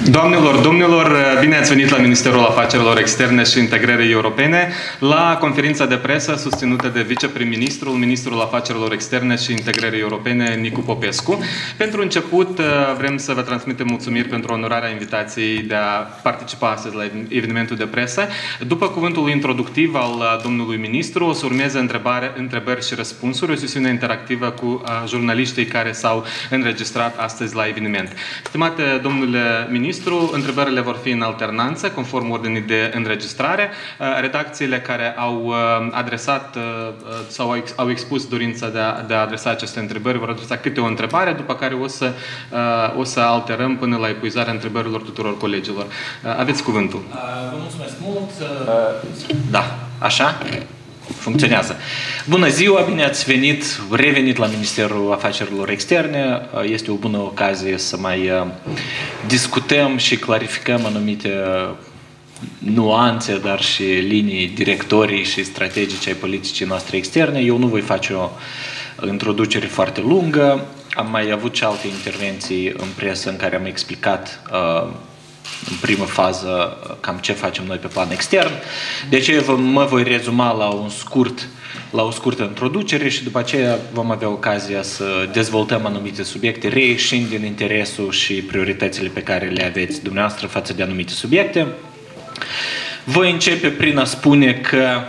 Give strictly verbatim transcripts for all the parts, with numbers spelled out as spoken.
Doamnelor, domnilor, bine ați venit la Ministerul Afacerilor Externe și Integrării Europene la conferința de presă susținută de viceprim-ministrul, Ministrul Afacerilor Externe și Integrării Europene, Nicu Popescu. Pentru început, vrem să vă transmitem mulțumiri pentru onorarea invitației de a participa astăzi la evenimentul de presă. După cuvântul introductiv al domnului ministru, o să urmeze întrebare, întrebări și răspunsuri, o sesiune interactivă cu jurnaliștii care s-au înregistrat astăzi la eveniment. Stimate domnule ministru, întrebările vor fi în alternanță, conform ordinii de înregistrare. Redacțiile care au adresat sau au expus dorința de a, de a adresa aceste întrebări vor adresa câte o întrebare, după care o să, o să alterăm până la epuizarea întrebărilor tuturor colegilor. Aveți cuvântul. Vă mulțumesc mult. Da, așa? Funcționează. Bună ziua, bine ați venit, revenit la Ministerul Afacerilor Externe. Este o bună ocazie să mai discutăm și clarificăm anumite nuanțe, dar și linii directorii și strategice ai politicii noastre externe. Eu nu voi face o introducere foarte lungă. Am mai avut și alte intervenții în presă în care am explicat în primă fază cam ce facem noi pe plan extern. De aceea mă voi rezuma la un scurt, la o scurtă introducere și după aceea vom avea ocazia să dezvoltăm anumite subiecte, reieșind din interesul și prioritățile pe care le aveți dumneavoastră față de anumite subiecte. Voi începe prin a spune că,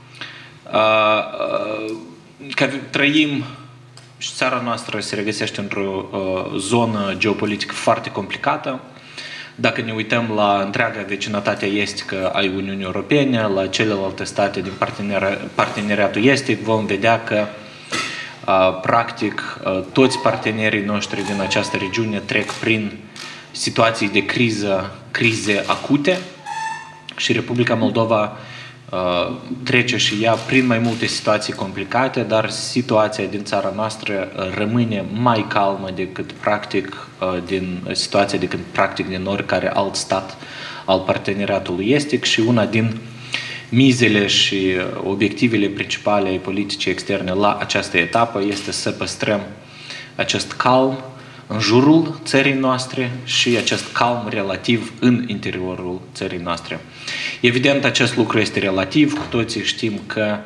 că trăim și țara noastră se regăsește într-o zonă geopolitică foarte complicată. Dacă ne uităm la întreaga vecinătate estică a Uniunii Europene, la celelalte state din parteneriatul estic, vom vedea că, practic, toți partenerii noștri din această regiune trec prin situații de criză, crize acute și Republica Moldova trece și ea prin mai multe situații complicate, dar situația din țara noastră rămâne mai calmă decât practic din situația decât practic din oricare alt stat al parteneriatului estic și una din mizele și obiectivele principale ai politicii externe la această etapă este să păstrăm acest calm în jurul țării noastre și acest calm relativ în interiorul țării noastre. Evident, acest lucru este relativ, cu toții știm că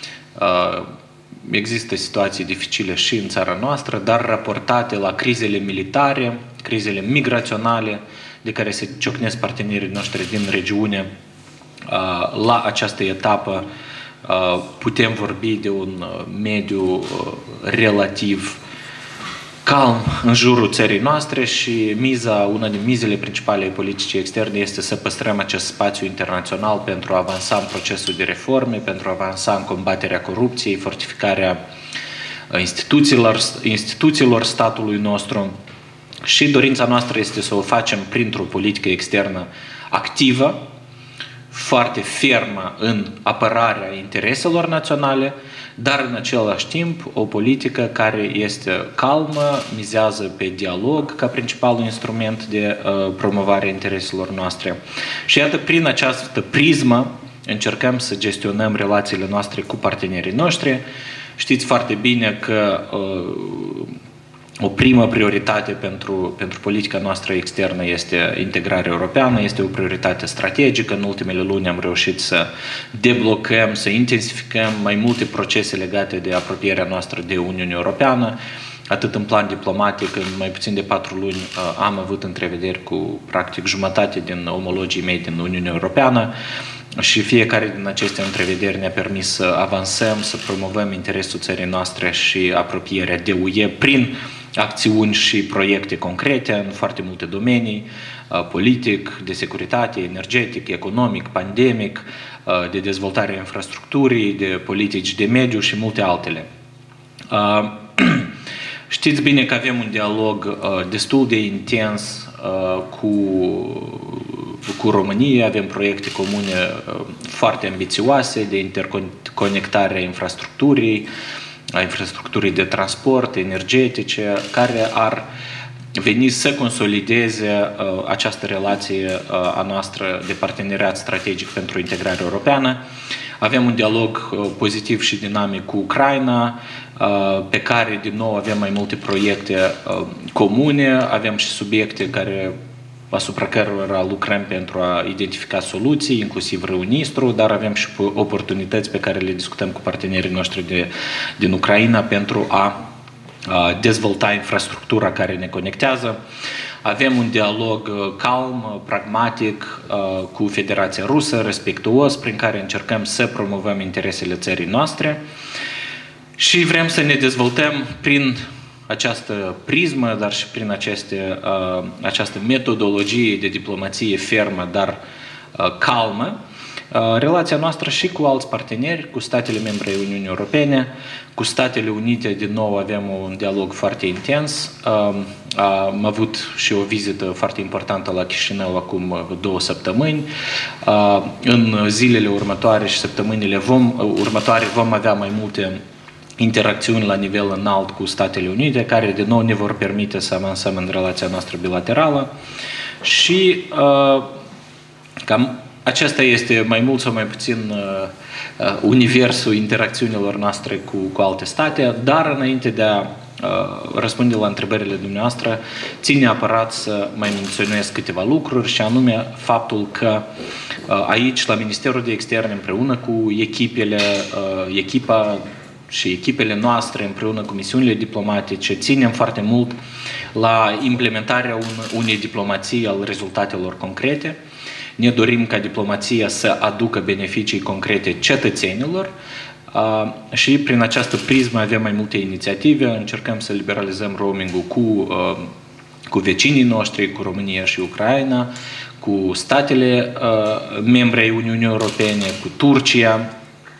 uh, există situații dificile și în țara noastră, dar raportate la crizele militare, crizele migraționale de care se ciocnesc partenerii noștri din regiune, uh, la această etapă uh, putem vorbi de un mediu uh, relativ calm în jurul țării noastre și miza, una din mizele principale ai politicii externe este să păstrăm acest spațiu internațional pentru a avansa în procesul de reforme, pentru a avansa în combaterea corupției, fortificarea instituțiilor, instituțiilor statului nostru și dorința noastră este să o facem printr-o politică externă activă, foarte fermă în apărarea intereselor naționale, dar în același timp o politică care este calmă, mizează pe dialog ca principalul instrument de uh, promovare a intereselor noastre. Și iată, prin această prismă încercăm să gestionăm relațiile noastre cu partenerii noștri. Știți foarte bine că uh, o primă prioritate pentru, pentru politica noastră externă este integrarea europeană, este o prioritate strategică. În ultimele luni am reușit să deblocăm, să intensificăm mai multe procese legate de apropierea noastră de Uniunea Europeană. Atât în plan diplomatic, în mai puțin de patru luni am avut întrevederi cu practic jumătate din omologii mei din Uniunea Europeană și fiecare din aceste întrevederi ne-a permis să avansăm, să promovăm interesul țării noastre și apropierea de U E prin acțiuni și proiecte concrete în foarte multe domenii, politic, de securitate, energetic, economic, pandemic, de dezvoltare a infrastructurii, de politici de mediu și multe altele. Știți bine că avem un dialog destul de intens cu, cu România, avem proiecte comune foarte ambițioase de interconectare a infrastructurii, a infrastructurii de transport, energetice, care ar veni să consolideze uh, această relație uh, a noastră de parteneriat strategic pentru integrarea europeană. Avem un dialog uh, pozitiv și dinamic cu Ucraina, uh, pe care din nou avem mai multe proiecte uh, comune, avem și subiecte care asupra cărora lucrăm pentru a identifica soluții, inclusiv Răunistru, dar avem și oportunități pe care le discutăm cu partenerii noștri de, din Ucraina pentru a, a dezvolta infrastructura care ne conectează. Avem un dialog calm, pragmatic cu Federația Rusă, respectuos, prin care încercăm să promovăm interesele țării noastre și vrem să ne dezvoltăm prin această prismă, dar și prin aceste, această metodologie de diplomație fermă, dar calmă, relația noastră și cu alți parteneri, cu statele membre ale Uniunii Europene, cu Statele Unite, din nou avem un dialog foarte intens. Am avut și o vizită foarte importantă la Chișinău acum două săptămâni. În zilele următoare și săptămânile vom, următoare vom avea mai multe interacțiuni la nivel înalt cu Statele Unite, care din nou ne vor permite să avansăm în relația noastră bilaterală și cam acesta este mai mult sau mai puțin uh, universul interacțiunilor noastre cu, cu alte state, dar înainte de a uh, răspunde la întrebările dumneavoastră, țin neapărat să mai menționez câteva lucruri și anume faptul că uh, aici, la Ministerul de Externe, împreună cu echipele, uh, echipa și echipele noastre, împreună cu misiunile diplomatice, ținem foarte mult la implementarea un, unei diplomații al rezultatelor concrete. Ne dorim ca diplomația să aducă beneficii concrete cetățenilor și prin această prismă avem mai multe inițiative. Încercăm să liberalizăm roaming-ul cu, cu vecinii noștri, cu România și Ucraina, cu statele membre ai Uniunii Europene, cu Turcia.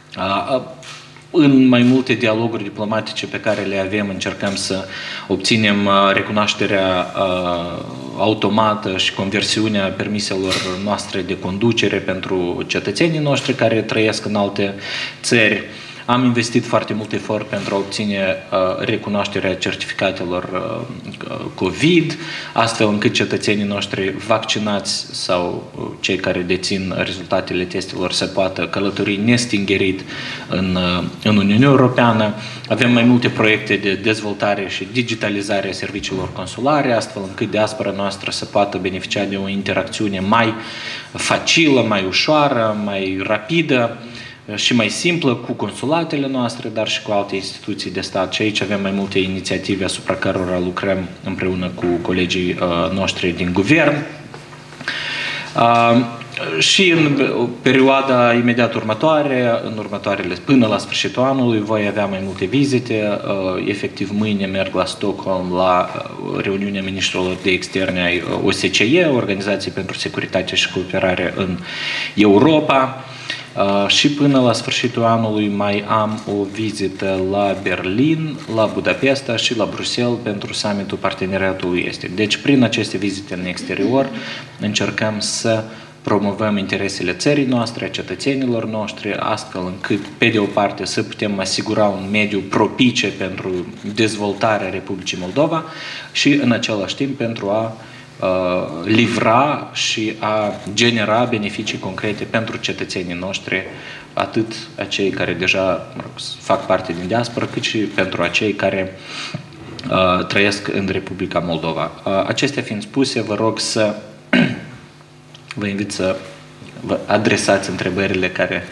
În mai multe dialoguri diplomatice pe care le avem, încercăm să obținem recunoașterea automată și conversiunea permiselor noastre de conducere pentru cetățenii noștri care trăiesc în alte țări. Am investit foarte mult efort pentru a obține uh, recunoașterea certificatelor uh, COVID, astfel încât cetățenii noștri vaccinați sau uh, cei care dețin rezultatele testelor să poată călători nestingerit în, uh, în Uniunea Europeană. Avem mai multe proiecte de dezvoltare și digitalizare a serviciilor consulare, astfel încât diaspora noastră să poată beneficia de o interacțiune mai facilă, mai ușoară, mai rapidă și mai simplă cu consulatele noastre, dar și cu alte instituții de stat. Și aici avem mai multe inițiative asupra cărora lucrăm împreună cu colegii uh, noștri din guvern. Uh, și în perioada imediat următoare, în următoarele, până la sfârșitul anului, voi avea mai multe vizite. Uh, efectiv, mâine merg la Stockholm la reuniunea ministrilor de externe ai O S C E, Organizației pentru Securitate și Cooperare în Europa. Uh, și până la sfârșitul anului mai am o vizită la Berlin, la Budapesta și la Bruxelles pentru summitul Parteneriatului Estic. Deci, prin aceste vizite în exterior, încercăm să promovăm interesele țării noastre, a cetățenilor noștri, astfel încât, pe de o parte, să putem asigura un mediu propice pentru dezvoltarea Republicii Moldova și, în același timp, pentru a livra și a genera beneficii concrete pentru cetățenii noștri, atât acei care deja mă rog, fac parte din diaspora, cât și pentru acei care uh, trăiesc în Republica Moldova. Uh, acestea fiind spuse, vă rog să vă invit să vă adresați întrebările care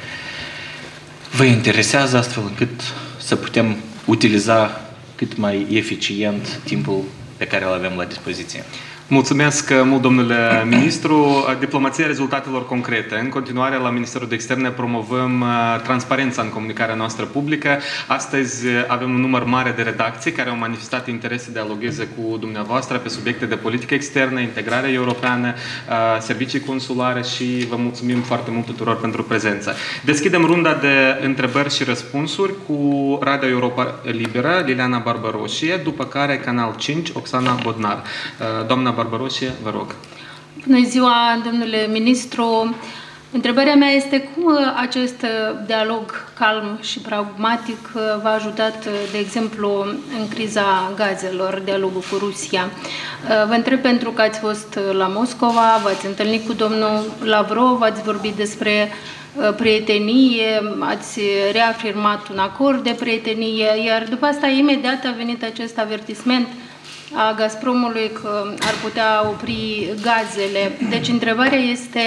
vă interesează, astfel încât să putem utiliza cât mai eficient timpul pe care îl avem la dispoziție. Mulțumesc mult, domnule ministru. Diplomația rezultatelor concrete. În continuare, la Ministerul de Externe promovăm transparența în comunicarea noastră publică. Astăzi avem un număr mare de redacții care au manifestat interes să dialogueze cu dumneavoastră pe subiecte de politică externă, integrare europeană, servicii consulare și vă mulțumim foarte mult tuturor pentru prezență. Deschidem runda de întrebări și răspunsuri cu Radio Europa Liberă, Liliana Barbaroșie, după care Canal cinci, Oxana Bodnar. Doamna Barbaroșie, vă rog. Bună ziua, domnule ministru. Întrebarea mea este cum acest dialog calm și pragmatic v-a ajutat, de exemplu, în criza gazelor, dialogul cu Rusia. Vă întreb pentru că ați fost la Moscova, v-ați întâlnit cu domnul Lavrov, ați vorbit despre prietenie, ați reafirmat un acord de prietenie, iar după asta imediat a venit acest avertisment a Gazpromului că ar putea opri gazele. Deci întrebarea este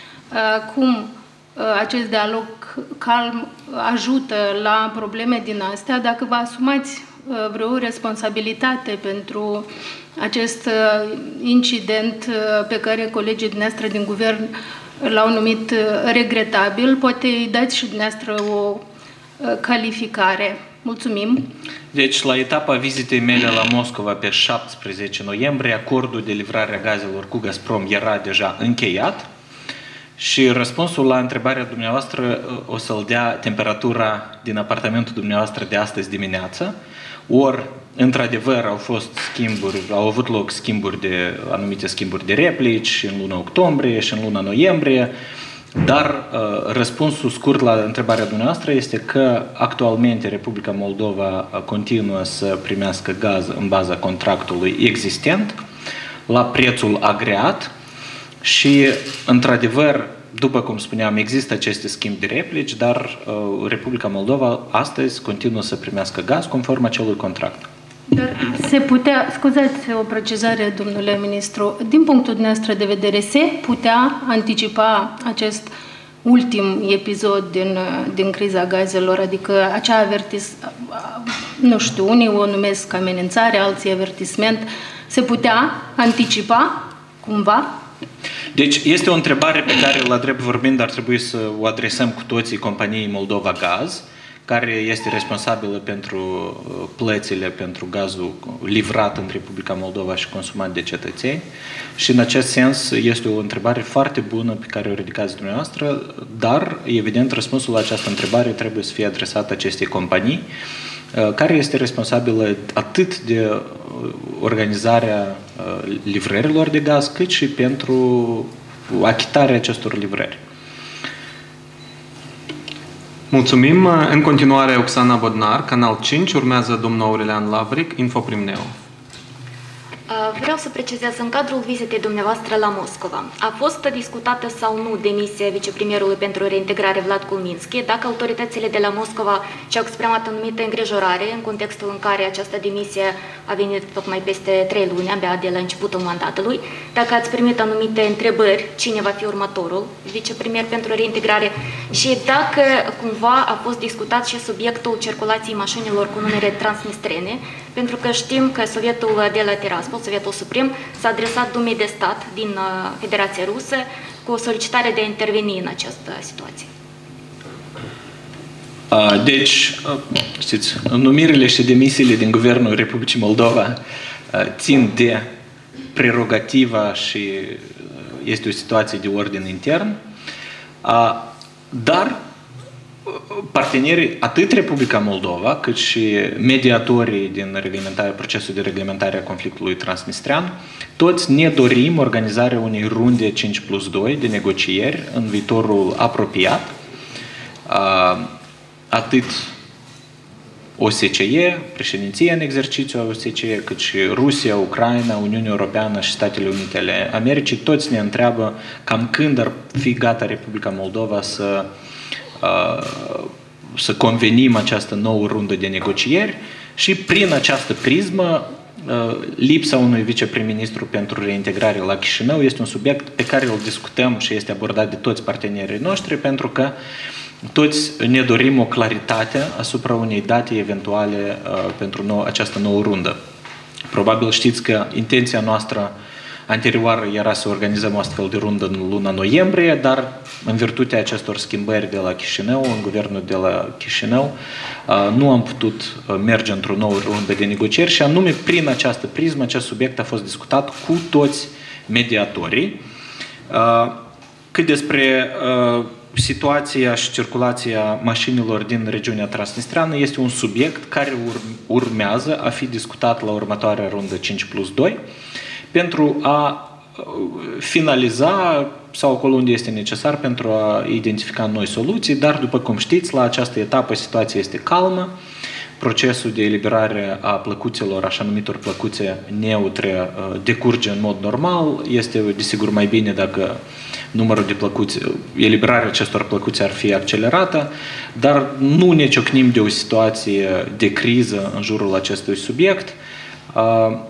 cum acest dialog calm ajută la probleme din astea, dacă vă asumați vreo responsabilitate pentru acest incident pe care colegii dumneavoastră din guvern l-au numit regretabil, poate îi dați și dumneavoastră o calificare. Mulțumim! Deci, la etapa vizitei mele la Moscova pe șaptesprezece noiembrie, acordul de livrare a gazelor cu Gazprom era deja încheiat și răspunsul la întrebarea dumneavoastră o să-l dea temperatura din apartamentul dumneavoastră de astăzi dimineață. Ori, într-adevăr, au fost schimburi, au avut loc schimburi de, anumite schimburi de replici în luna octombrie și în luna noiembrie, dar uh, răspunsul scurt la întrebarea dumneavoastră este că actualmente Republica Moldova continuă să primească gaz în baza contractului existent, la prețul agreat și, într-adevăr, după cum spuneam, există aceste schimb de replici, dar uh, Republica Moldova astăzi continuă să primească gaz conform acelui contract. Dar se putea, scuzați o precizare, domnule ministru, din punctul dumneavoastră de vedere, se putea anticipa acest ultim episod din, din criza gazelor, adică acea avertis, nu știu, unii o numesc amenințare, alții avertisment, se putea anticipa cumva? Deci este o întrebare pe care, la drept vorbind, ar trebui să o adresăm cu toții companiei Moldova Gaz, care este responsabilă pentru plățile pentru gazul livrat în Republica Moldova și consumat de cetățeni. Și în acest sens este o întrebare foarte bună pe care o ridicați dumneavoastră, dar, evident, răspunsul la această întrebare trebuie să fie adresat acestei companii, care este responsabilă atât de organizarea livrărilor de gaz, cât și pentru achitarea acestor livrări. Mulțumim. În continuare, Oxana Bodnar, Canal cinci, urmează domnul Aurelian Lavric, Infoprim Neo. Vreau să precizez, în cadrul vizitei dumneavoastră la Moscova, a fost discutată sau nu demisia vicepremierului pentru reintegrare Vlad Kulminski, dacă autoritățile de la Moscova și-au exprimat anumite îngrijorare în contextul în care această demisie a venit tocmai peste trei luni, abia de la începutul mandatului, dacă ați primit anumite întrebări, cine va fi următorul vicepremier pentru reintegrare și dacă cumva a fost discutat și subiectul circulației mașinilor cu numere transnistrene, pentru că știm că Sovietul de la Tiraspol, Sovietul Suprem, s-a adresat Dumei de Stat din Federația Rusă cu o solicitare de a interveni în această situație. Deci, știți, numirile și demisiile din Guvernul Republicii Moldova țin de prerogativa și este o situație de ordin intern, dar partenerii, atât Republica Moldova, cât și mediatorii din procesul de reglementare a conflictului transnistrean, toți ne dorim organizarea unei runde cinci plus doi de negocieri în viitorul apropiat, atât O S C E, președinția în exercițiu a O S C E, cât și Rusia, Ucraina, Uniunea Europeană și Statele Unite ale Americii, toți ne întreabă cam când ar fi gata Republica Moldova să să convenim această nouă rundă de negocieri și prin această prismă lipsa unui viceprim-ministru pentru reintegrare la Chișinău este un subiect pe care îl discutăm și este abordat de toți partenerii noștri pentru că toți ne dorim o claritate asupra unei date eventuale pentru nou, această nouă rundă. Probabil știți că intenția noastră anterioară era să organizăm o astfel de rundă în luna noiembrie, dar în virtutea acestor schimbări de la Chișinău, în guvernul de la Chișinău, nu am putut merge într-o nouă rundă de negocieri și anume prin această prismă, acest subiect a fost discutat cu toți mediatorii. Cât despre situația și circulația mașinilor din regiunea transnistreană, este un subiect care urmează a fi discutat la următoarea rundă cinci plus doi, pentru a finaliza sau acolo unde este necesar pentru a identifica noi soluții, dar după cum știți, la această etapă situația este calmă, procesul de eliberare a plăcuțelor, așa numitor plăcuțe neutre, decurge în mod normal, este desigur mai bine dacă numărul de plăcuțe, eliberarea acestor plăcuțe ar fi accelerată, dar nu ne ciocnim de o situație de criză în jurul acestui subiect.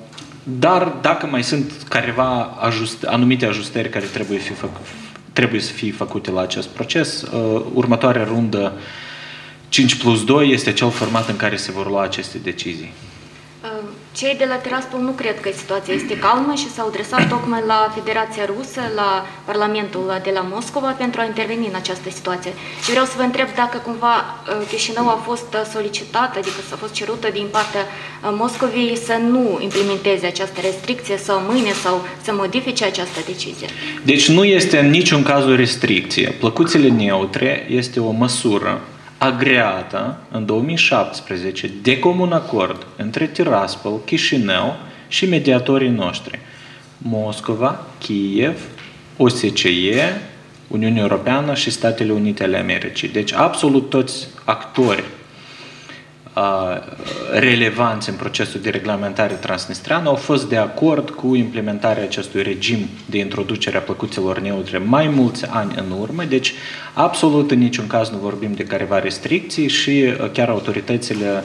dar dacă mai sunt careva ajust, anumite ajustări care trebuie, fi făc, trebuie să fie făcute la acest proces, următoarea rundă cinci plus doi este cel format în care se vor lua aceste decizii. Cei de la Tiraspol nu cred că situația este calmă și s-au adresat tocmai la Federația Rusă, la Parlamentul de la Moscova pentru a interveni în această situație. Eu vreau să vă întreb dacă cumva Chișinău a fost solicitată, adică s-a fost cerută din partea Moscovei să nu implementeze această restricție sau mâine sau să modifice această decizie. Deci nu este în niciun caz o restricție. Plăcuțele neutre este o măsură agreată în două mii șaptesprezece de comun acord între Tiraspol, Chișinău și mediatorii noștri. Moscova, Kiev, O S C E, Uniunea Europeană și Statele Unite ale Americii. Deci absolut toți actori relevanți în procesul de reglementare transnistrean au fost de acord cu implementarea acestui regim de introducere a plăcuțelor neutre mai mulți ani în urmă, deci absolut în niciun caz nu vorbim de careva restricții și chiar autoritățile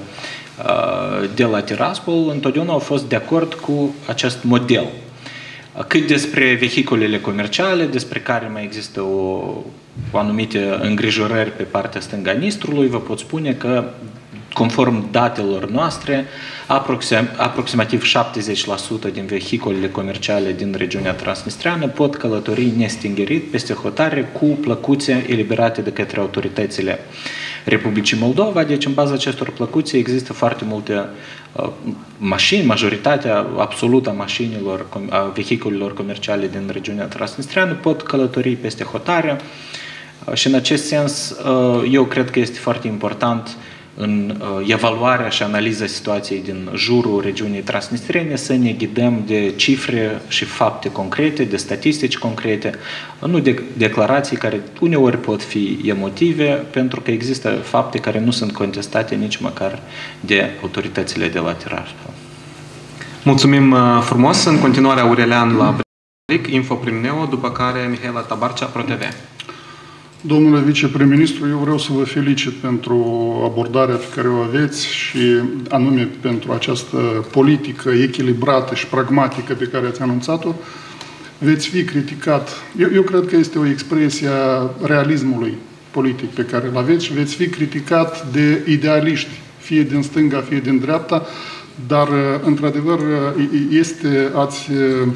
de la Tiraspol întotdeauna au fost de acord cu acest model. Cât despre vehiculele comerciale, despre care mai există o, o anumite îngrijorări pe partea stângă a Nistrului, vă pot spune că conform datelor noastre, aproxim, aproximativ șaptezeci la sută din vehiculele comerciale din regiunea transnistreană pot călători nestingerit peste hotare cu plăcuțe eliberate de către autoritățile Republicii Moldova. Deci, în baza acestor plăcuțe există foarte multe uh, mașini, majoritatea absolută a mașinilor, a vehiculelor comerciale din regiunea transnistreană pot călători peste hotare uh, și în acest sens uh, eu cred că este foarte important în uh, evaluarea și analiza situației din jurul regiunii transnistrene să ne ghidăm de cifre și fapte concrete, de statistici concrete, nu de declarații care uneori pot fi emotive, pentru că există fapte care nu sunt contestate nici măcar de autoritățile de la Tiraspol. Mulțumim frumos. În continuare Aurelian la Bric, Info Prim-Neo, după care Mihaela Tabarcea, ProTV. Domnule viceprim-ministru, eu vreau să vă felicit pentru abordarea pe care o aveți și anume pentru această politică echilibrată și pragmatică pe care ați anunțat-o. Veți fi criticat, eu, eu cred că este o expresie a realismului politic pe care îl aveți și veți fi criticat de idealiști, fie din stânga, fie din dreapta, dar într-adevăr este, ați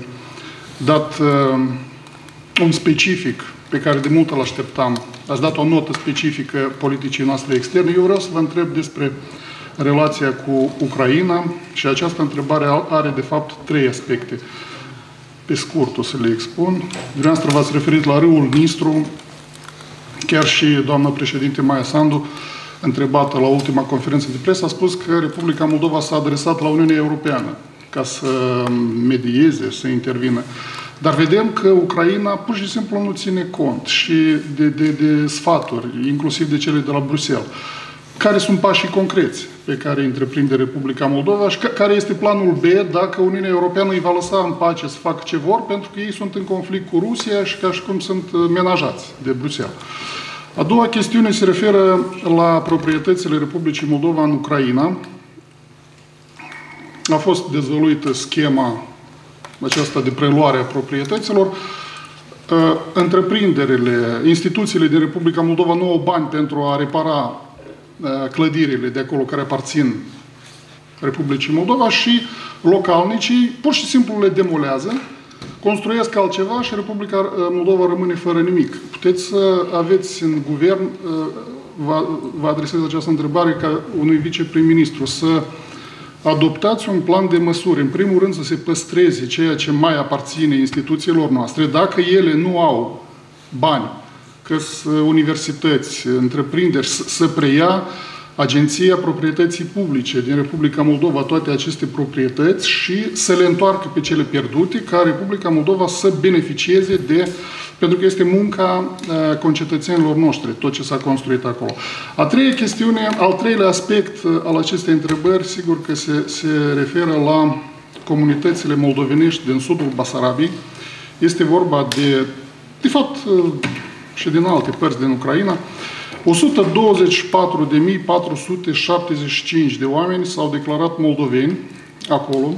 dat un specific pe care de mult îl așteptam. Ați dat o notă specifică politicii noastre externe. Eu vreau să vă întreb despre relația cu Ucraina și această întrebare are, de fapt, trei aspecte. Pe scurt o să le expun. Dumneavoastră v-ați referit la râul Nistru, chiar și doamna președinte Maia Sandu, întrebată la ultima conferință de presă, a spus că Republica Moldova s-a adresat la Uniunea Europeană ca să medieze, să intervină. Dar vedem că Ucraina pur și simplu nu ține cont și de, de, de sfaturi, inclusiv de cele de la Bruxelles. Care sunt pașii concreți pe care îi întreprinde Republica Moldova și care este planul B dacă Uniunea Europeană îi va lăsa în pace să facă ce vor, pentru că ei sunt în conflict cu Rusia și ca și cum sunt menajați de Bruxelles. A doua chestiune se referă la proprietățile Republicii Moldova în Ucraina. A fost dezvăluită schema aceasta de preluare a proprietăților. Întreprinderile, instituțiile din Republica Moldova nu au bani pentru a repara clădirile de acolo care aparțin Republicii Moldova și localnicii pur și simplu le demolează, construiesc altceva și Republica Moldova rămâne fără nimic. Puteți să aveți în guvern, vă adresez această întrebare ca unui viceprim-ministru, să adoptați un plan de măsuri. În primul rând să se păstreze ceea ce mai aparține instituțiilor noastre. Dacă ele nu au bani, că universități, întreprinderi, să preia Agenția Proprietății Publice din Republica Moldova toate aceste proprietăți și să le întoarcă pe cele pierdute, ca Republica Moldova să beneficieze de, pentru că este munca concetățenilor noștri, tot ce s-a construit acolo. A treia chestiune, al treilea aspect al acestei întrebări, sigur că se, se referă la comunitățile moldovenești din sudul Basarabiei. Este vorba de, de fapt, și din alte părți din Ucraina, o sută douăzeci și patru de mii patru sute șaptezeci și cinci de oameni s-au declarat moldoveni acolo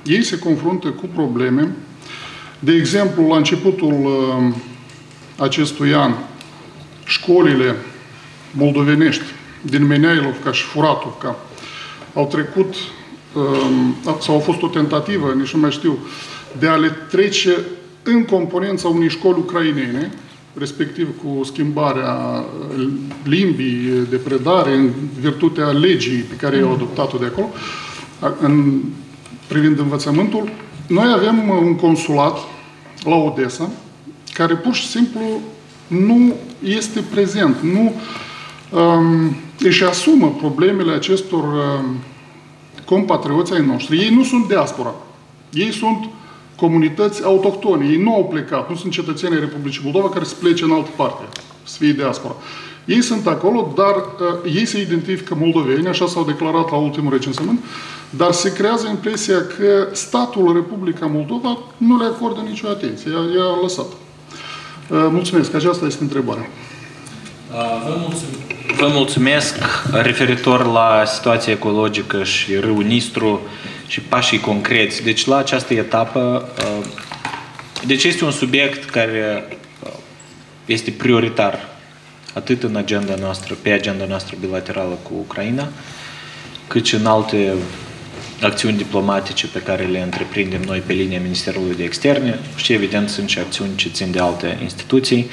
ei se confruntă cu probleme. De exemplu, la începutul acestui an, școlile moldovenești din Meneilovca și Furatovca au trecut, sau a fost o tentativă, nici nu mai știu, de a le trece în componența unei școli ucrainene, respectiv cu schimbarea limbii de predare în virtutea legii pe care i-au adoptat-o de acolo, în, privind învățământul. Noi avem un consulat la Odessa, care pur și simplu nu este prezent, nu um, își asumă problemele acestor um, compatrioți ai noștri. Ei nu sunt diaspora, ei sunt comunități autohtone, ei nu au plecat, nu sunt cetățenii Republicii Moldova care să plece în altă parte, să fie diaspora. Ei sunt acolo, dar uh, ei se identifică moldoveni, așa s-au declarat la ultimul recensământ, dar se creează impresia că statul Republica Moldova nu le acordă nicio atenție, i-a lăsat. Uh, mulțumesc, aceasta este întrebarea. Vă mulțumesc. Vă mulțumesc. Referitor la situația ecologică și râul Nistru și pașii concreți. Deci la această etapă, deci este un subiect care este prioritar atât în agenda noastră, pe agenda noastră bilaterală cu Ucraina, cât și în alte acțiuni diplomatice pe care le întreprindem noi pe linia Ministerului de Externe și evident sunt și acțiuni ce țin de alte instituții.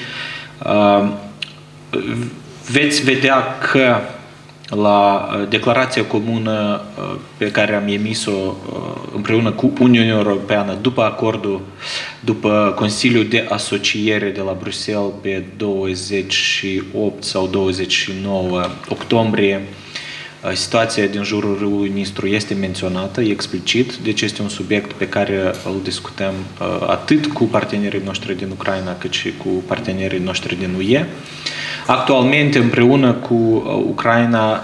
Veți vedea că la declarația comună pe care am emis-o împreună cu Uniunea Europeană după acordul, după Consiliul de Asociere de la Bruxelles pe douăzeci și opt sau douăzeci și nouă octombrie, situația din jurul râului Nistru este menționată explicit, deci este un subiect pe care îl discutăm atât cu partenerii noștri din Ucraina, cât și cu partenerii noștri din U E. Actualmente, împreună cu Ucraina,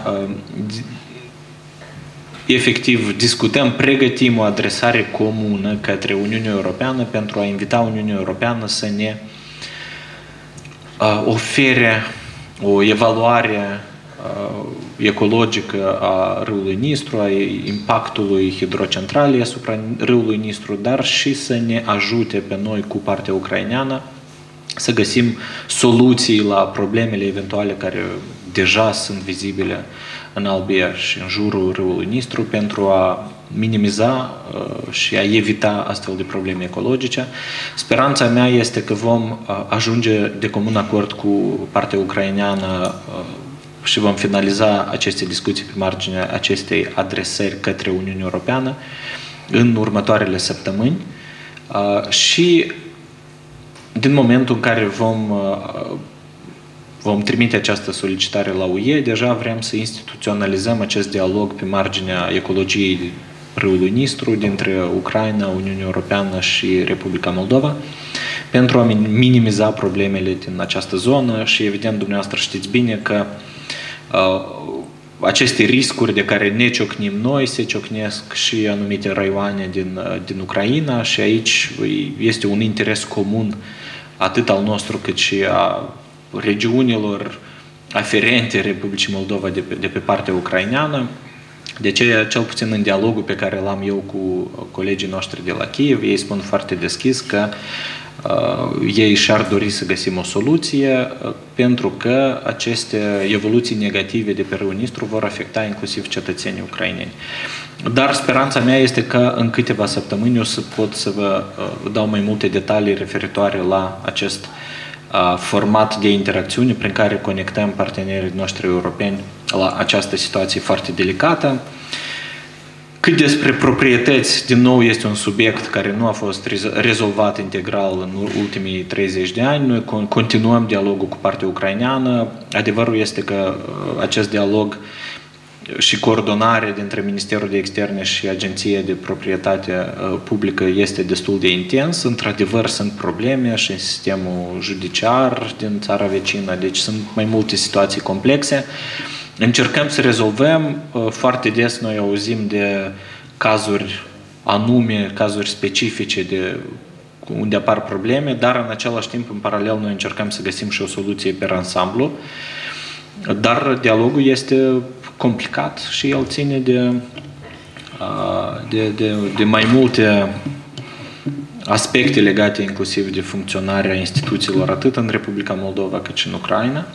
efectiv discutăm, pregătim o adresare comună către Uniunea Europeană pentru a invita Uniunea Europeană să ne ofere o evaluare ecologică a râului Nistru, a impactului hidrocentralei asupra râului Nistru, dar și să ne ajute pe noi cu partea ucraineană să găsim soluții la problemele eventuale care deja sunt vizibile în Albier și în jurul râului Nistru pentru a minimiza uh, și a evita astfel de probleme ecologice. Speranța mea este că vom uh, ajunge de comun acord cu partea ucraineană uh, și vom finaliza aceste discuții pe marginea acestei adresări către Uniunea Europeană în următoarele săptămâni uh, și din momentul în care vom, vom trimite această solicitare la U E, deja vrem să instituționalizăm acest dialog pe marginea ecologiei râului Nistru dintre Ucraina, Uniunea Europeană și Republica Moldova pentru a minimiza problemele din această zonă și evident dumneavoastră știți bine că uh, aceste riscuri de care ne ciocnim noi se ciocnesc și anumite raioane din, din Ucraina și aici este un interes comun atât al nostru cât și a regiunilor aferente Republicii Moldova de pe, de pe partea ucraineană. De aceea, cel puțin în dialogul pe care l-am eu cu colegii noștri de la Kiev, ei spun foarte deschis că uh, ei și-ar dori să găsim o soluție uh, pentru că aceste evoluții negative de pe râul Nistru vor afecta inclusiv cetățenii ucraineni. Dar speranța mea este că în câteva săptămâni o să pot să vă uh, dau mai multe detalii referitoare la acest uh, format de interacțiune prin care conectăm partenerii noștri europeni la această situație foarte delicată. Cât despre proprietăți, din nou este un subiect care nu a fost rezolvat integral în ultimii treizeci de ani. Noi continuăm dialogul cu partea ucraineană. Adevărul este că acest dialog și coordonare dintre Ministerul de Externe și Agenția de Proprietate Publică este destul de intens. Într-adevăr, sunt probleme și în sistemul judiciar din țara vecină, deci sunt mai multe situații complexe. Încercăm să rezolvăm. Foarte des noi auzim de cazuri anume, cazuri specifice de unde apar probleme, dar în același timp, în paralel, noi încercăm să găsim și o soluție pe ansamblu. Dar dialogul este complicat și el ține de, de, de, de mai multe aspecte legate inclusiv de funcționarea instituțiilor atât în Republica Moldova cât și în Ucraina.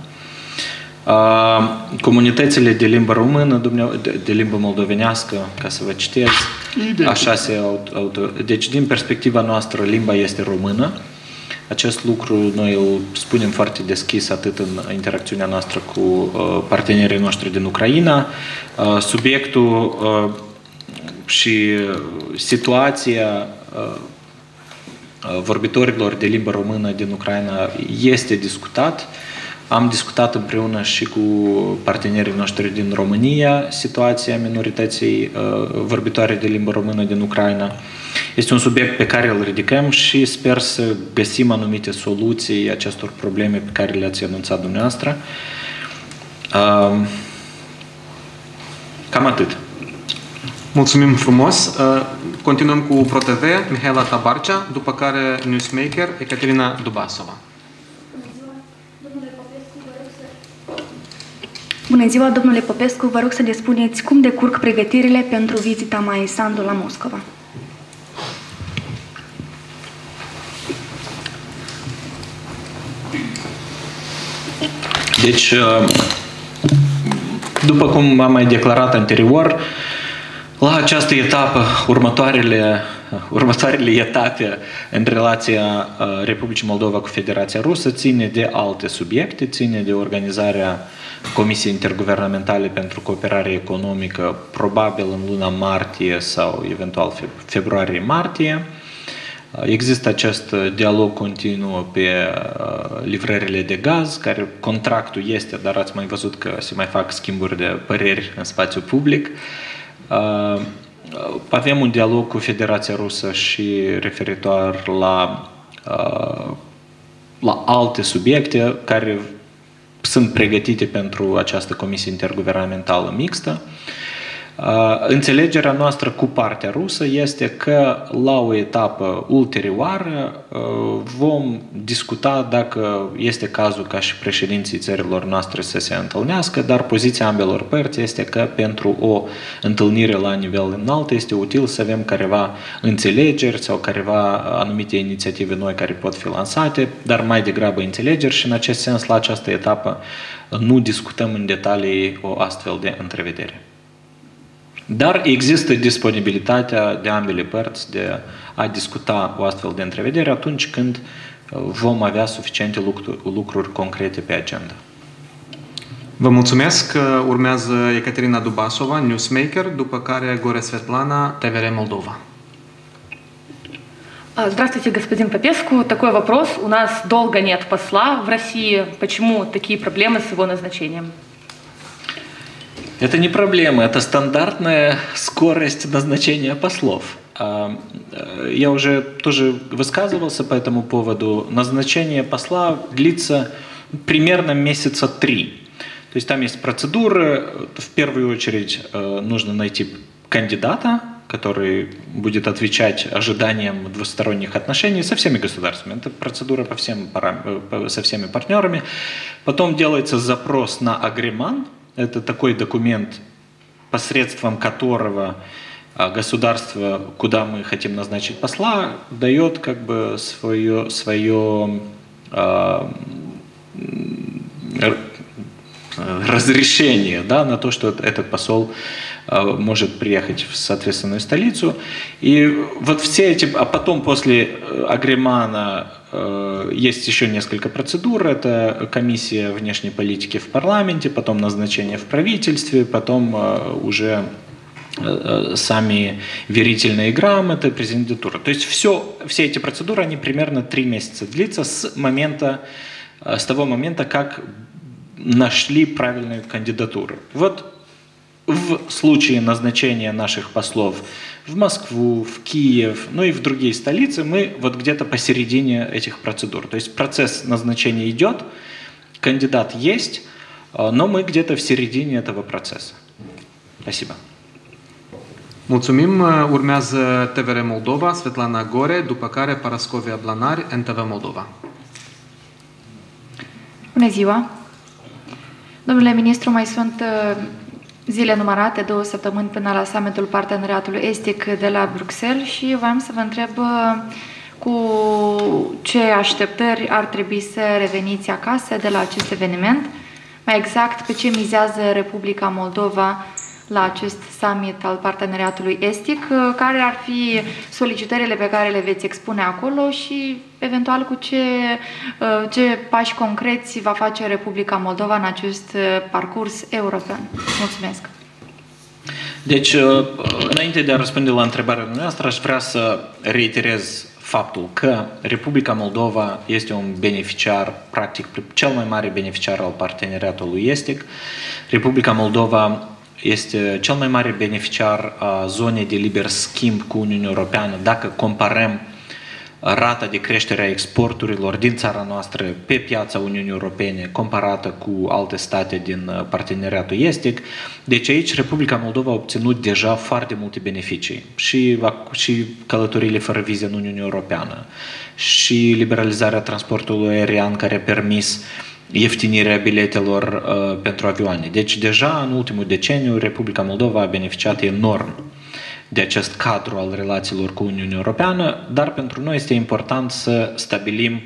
Comunitățile de limbă română, de limbă moldovenească, ca să vă citez, așa se auto... Deci, din perspectiva noastră, limba este română. Acest lucru noi îl spunem foarte deschis atât în interacțiunea noastră cu partenerii noștri din Ucraina. Subiectul și situația vorbitorilor de limbă română din Ucraina este discutat. Am discutat împreună și cu partenerii noștri din România situația minorității vorbitoare de limbă română din Ucraina. Este un subiect pe care îl ridicăm și sper să găsim anumite soluții acestor probleme pe care le-ați anunțat dumneavoastră. Cam atât. Mulțumim frumos. Continuăm cu ProTV, Mihaela Tabarcea, după care Newsmaker, Ecaterina Dubasova. Bună ziua, domnule Popescu, vă rog să ne spuneți cum decurg pregătirile pentru vizita Maii Sandu la Moscova. Deci, după cum am mai declarat anterior, la această etapă, următoarele, următoarele etape în relația Republicii Moldova cu Federația Rusă ține de alte subiecte, ține de organizarea Comisiei Interguvernamentale pentru Cooperare Economică, probabil în luna martie sau eventual februarie-martie. Există acest dialog continuu pe livrările de gaz, care contractul este, dar ați mai văzut că se mai fac schimburi de păreri în spațiu public. Avem un dialog cu Federația Rusă și referitor la, la alte subiecte care sunt pregătite pentru această comisie interguvernamentală mixtă. Înțelegerea noastră cu partea rusă este că la o etapă ulterioară vom discuta dacă este cazul ca și președinții țărilor noastre să se întâlnească, dar poziția ambelor părți este că pentru o întâlnire la nivel înalt este util să avem careva înțelegeri sau careva anumite inițiative noi care pot fi lansate, dar mai degrabă înțelegeri și în acest sens la această etapă nu discutăm în detalii o astfel de întrevedere. Dar există disponibilitatea de ambele părți de a discuta o astfel de întrevedere atunci când vom avea suficiente lucruri, lucruri concrete pe agenda. Vă mulțumesc. Urmează Ecaterina Dubasova, Newsmaker, după care Gore Svetlana, T V R Moldova. Здравствуйте, господин Попеску. Такой вопрос. У нас долго нет посла в России. Почему такие проблемы с его назначением? Это не проблема, это стандартная скорость назначения послов. Я уже тоже высказывался по этому поводу. Назначение посла длится примерно месяца три. То есть там есть процедуры. В первую очередь нужно найти кандидата, который будет отвечать ожиданиям двусторонних отношений со всеми государствами. Это процедура по всем, со всеми партнерами. Потом делается запрос на агреман. Это такой документ, посредством которого государство, куда мы хотим назначить посла, дает как бы свое, свое э, разрешение, да, на то, что этот посол э, может приехать в соответственную столицу. И вот все эти, а потом после агремана есть еще несколько процедур. Это комиссия внешней политики в парламенте, потом назначение в правительстве, потом уже сами верительные грамоты, президентура. То есть все, все эти процедуры, они примерно три месяца длятся с момента, с того момента, как нашли правильную кандидатуру. Вот в случае назначения наших послов в Москву, в Киев, ну и в другие столицы, мы вот где-то посередине этих процедур. То есть процесс назначения идет, кандидат есть, но мы где-то в середине этого процесса. Спасибо. Mulțumim. Urmează T V R Moldova, Svetlana Gore, după care Parascovia Blanari, N T V Moldova. Bună ziua! Domnule ministru, mai sunt zile numărate, două săptămâni până la summitul Parteneriatului Estic de la Bruxelles și voiam să vă întreb cu ce așteptări ar trebui să reveniți acasă de la acest eveniment, mai exact pe ce mizează Republica Moldova la acest summit al Parteneriatului Estic, care ar fi solicitările pe care le veți expune acolo și eventual cu ce, ce pași concreți va face Republica Moldova în acest parcurs european. Mulțumesc! Deci, înainte de a răspunde la întrebarea noastră, aș vrea să reiterez faptul că Republica Moldova este un beneficiar, practic cel mai mare beneficiar al Parteneriatului Estic. Republica Moldova este cel mai mare beneficiar a zonei de liber schimb cu Uniunea Europeană dacă comparăm rata de creștere a exporturilor din țara noastră pe piața Uniunii Europene comparată cu alte state din Parteneriatul Estic. Deci aici Republica Moldova a obținut deja foarte multe beneficii și, și călătorile fără vize în Uniunea Europeană și liberalizarea transportului aerian care a permis ieftinirea biletelor uh, pentru avioane. Deci deja în ultimul deceniu Republica Moldova a beneficiat enorm de acest cadru al relațiilor cu Uniunea Europeană, dar pentru noi este important să stabilim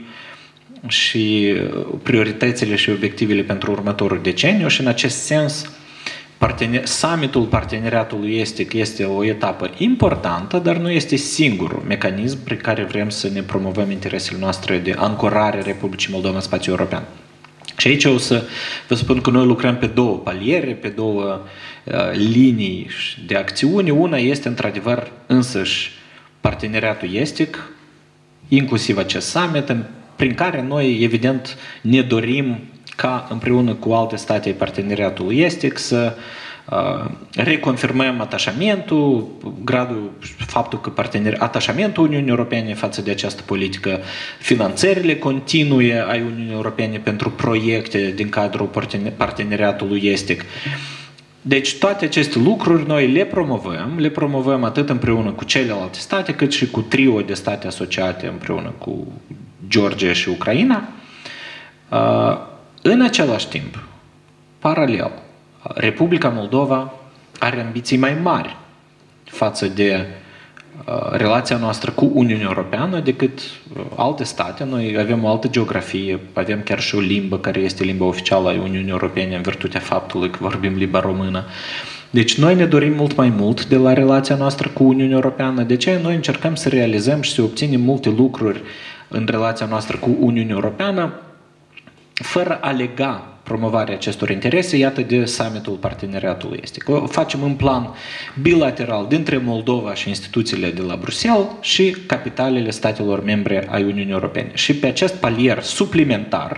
și prioritățile și obiectivele pentru următorul deceniu și în acest sens partener, summitul Parteneriatului Estic este o etapă importantă, dar nu este singurul mecanism prin care vrem să ne promovăm interesele noastre de ancorare Republicii Moldova în spațiul european. Și aici o să vă spun că noi lucrăm pe două paliere, pe două uh, linii de acțiune. Una este într-adevăr însăși Parteneriatul Estic, inclusiv acest summit, prin care noi evident ne dorim ca împreună cu alte state ai Parteneriatului Estic să uh, reconfirmăm atașamentul, gradul, faptul că partener, atașamentul Uniunii Europene față de această politică, finanțările continue ai Uniunii Europene pentru proiecte din cadrul Parteneriatului Estic. Deci toate aceste lucruri noi le promovăm, le promovăm atât împreună cu celelalte state, cât și cu trio de state asociate împreună cu Georgia și Ucraina. Uh, în același timp, paralel, Republica Moldova are ambiții mai mari față de uh, relația noastră cu Uniunea Europeană decât uh, alte state. Noi avem o altă geografie, avem chiar și o limbă care este limba oficială a Uniunii Europene în virtutea faptului că vorbim limba română. Deci noi ne dorim mult mai mult de la relația noastră cu Uniunea Europeană. De ce noi încercăm să realizăm și să obținem multe lucruri în relația noastră cu Uniunea Europeană fără a lega promovarea acestor interese, iată de summitul Parteneriatului Estic. O facem în plan bilateral dintre Moldova și instituțiile de la Bruxelles și capitalele statelor membre ai Uniunii Europene. Și pe acest palier suplimentar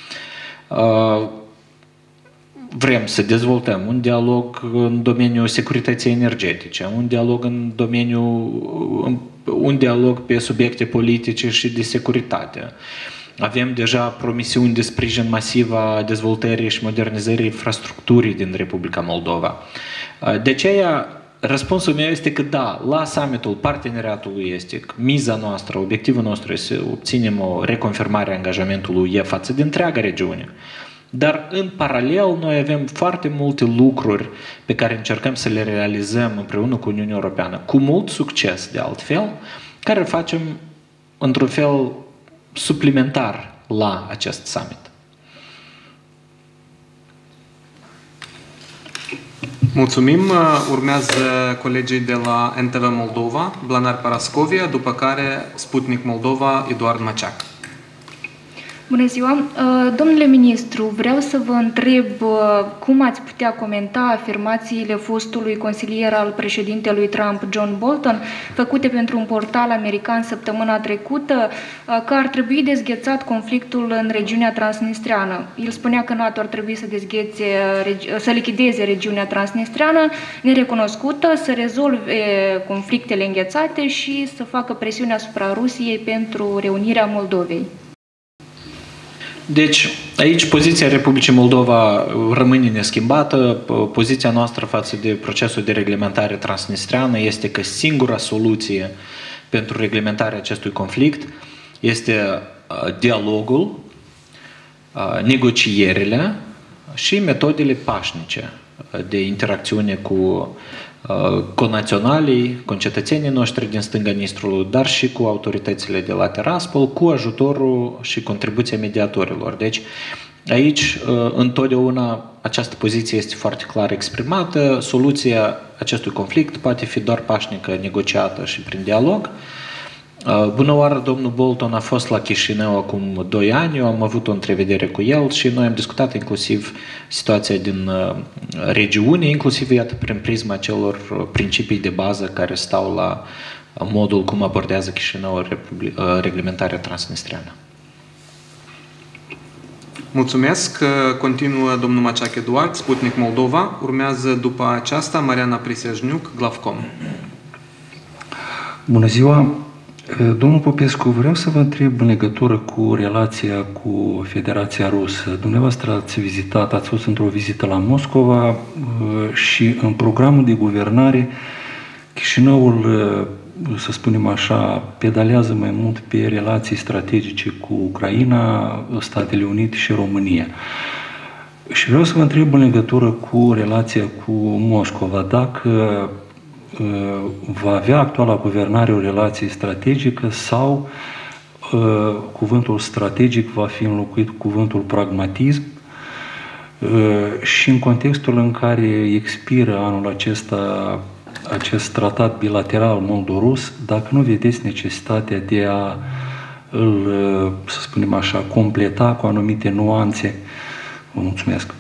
vrem să dezvoltăm un dialog în domeniul securității energetice, un dialog în domeniul, un dialog pe subiecte politice și de securitate. Avem deja promisiuni de sprijin masiv a dezvoltării și modernizării infrastructurii din Republica Moldova. De aceea, răspunsul meu este că da, la summitul Parteneriatului Estic, miza noastră, obiectivul nostru este să obținem o reconfirmare a angajamentului U E față de întreaga regiune. Dar în paralel noi avem foarte multe lucruri pe care încercăm să le realizăm împreună cu Uniunea Europeană, cu mult succes de altfel, care facem într-un fel suplimentar la acest summit. Mulțumim. Urmează colegii de la N T V Moldova, Blanar Parascovia, după care Sputnik Moldova, Eduard Maceac. Bună ziua! Domnule ministru, vreau să vă întreb cum ați putea comenta afirmațiile fostului consilier al președintelui Trump, John Bolton, făcute pentru un portal american săptămâna trecută, că ar trebui dezghețat conflictul în regiunea transnistreană. El spunea că NATO ar trebui să, dezghețe, să lichideze regiunea transnistreană nerecunoscută, să rezolve conflictele înghețate și să facă presiune asupra Rusiei pentru reunirea Moldovei. Deci, aici poziția Republicii Moldova rămâne neschimbată. Poziția noastră față de procesul de reglementare transnistreană este că singura soluție pentru reglementarea acestui conflict este negocierile și metodele pașnice de interacțiune cu conaționalii, concetățenii noștri din stânga Nistrului, dar și cu autoritățile de la Tiraspol, cu ajutorul și contribuția mediatorilor. Deci, aici, întotdeauna, această poziție este foarte clar exprimată. Soluția acestui conflict poate fi doar pașnică, negociată și prin dialog. Bună oară, domnul Bolton a fost la Chișinău acum doi ani, eu am avut o întrevedere cu el și noi am discutat inclusiv situația din regiune, inclusiv iată prin prisma celor principii de bază care stau la modul cum abordează Chișinău reglementarea transnistriană. Mulțumesc. Continuă domnul Maciac Eduard, Sputnik Moldova. Urmează după aceasta Mariana Prisejniuc, Glavcom. Bună ziua! Domnul Popescu, vreau să vă întreb în legătură cu relația cu Federația Rusă. Dumneavoastră ați vizitat, ați fost într-o vizită la Moscova și în programul de guvernare Chișinăul, să spunem așa, pedalează mai mult pe relații strategice cu Ucraina, Statele Unite și România. Și vreau să vă întreb în legătură cu relația cu Moscova, dacă va avea actuala guvernare o relație strategică sau uh, cuvântul strategic va fi înlocuit cu cuvântul pragmatism uh, și în contextul în care expiră anul acesta acest tratat bilateral moldo-rus, dacă nu vedeți necesitatea de a îl, să spunem așa, completa cu anumite nuanțe. Vă mulțumesc.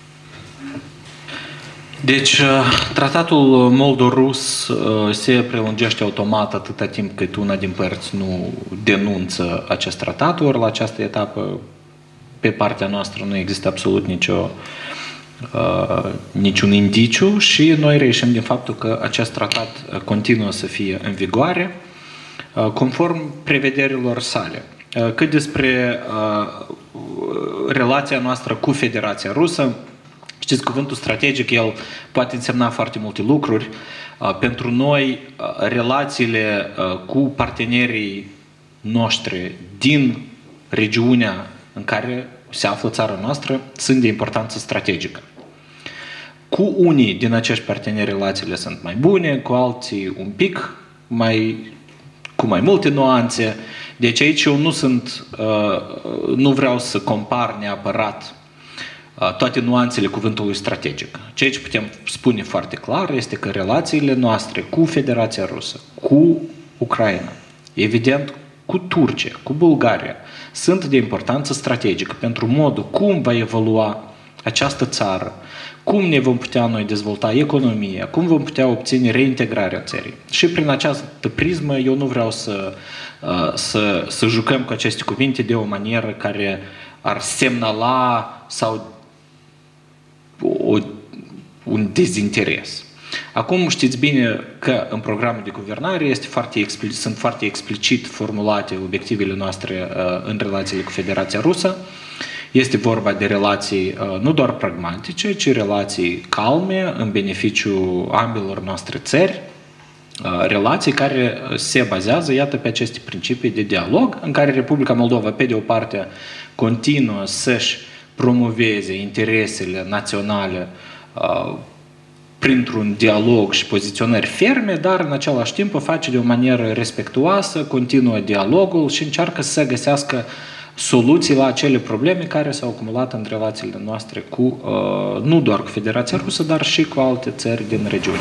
Deci, tratatul moldo-rus se prelungește automat atâta timp cât una din părți nu denunță acest tratat, ori la această etapă, pe partea noastră, nu există absolut nicio, uh, niciun indiciu și noi reieșim din faptul că acest tratat continuă să fie în vigoare, uh, conform prevederilor sale. Uh, cât despre uh, relația noastră cu Federația Rusă, știți, cuvântul strategic, el poate însemna foarte multe lucruri. Pentru noi, relațiile cu partenerii noștri din regiunea în care se află țara noastră sunt de importanță strategică. Cu unii din acești parteneri relațiile sunt mai bune, cu alții un pic mai, cu mai multe nuanțe. Deci aici eu nu sunt, nu vreau să compar neapărat toate nuanțele cuvântului strategic. Ceea ce putem spune foarte clar este că relațiile noastre cu Federația Rusă, cu Ucraina, evident cu Turcia, cu Bulgaria, sunt de importanță strategică pentru modul cum va evolua această țară, cum ne vom putea noi dezvolta economia, cum vom putea obține reintegrarea țării. Și prin această prismă eu nu vreau să, să, să jucăm cu aceste cuvinte de o manieră care ar semnala sau O, un dezinteres. Acum știți bine că în programul de guvernare este foarte explicit, sunt foarte explicit formulate obiectivele noastre uh, în relațiile cu Federația Rusă. Este vorba de relații uh, nu doar pragmatice, ci relații calme în beneficiul ambelor noastre țări, uh, relații care se bazează, iată, pe aceste principii de dialog, în care Republica Moldova, pe de o parte, continuă să-și promoveze interesele naționale uh, printr-un dialog și poziționări ferme, dar în același timp o face de o manieră respectuoasă, continuă dialogul și încearcă să găsească soluții la acele probleme care s-au acumulat în relațiile noastre cu, uh, nu doar cu Federația Rusă, dar și cu alte țări din regiune.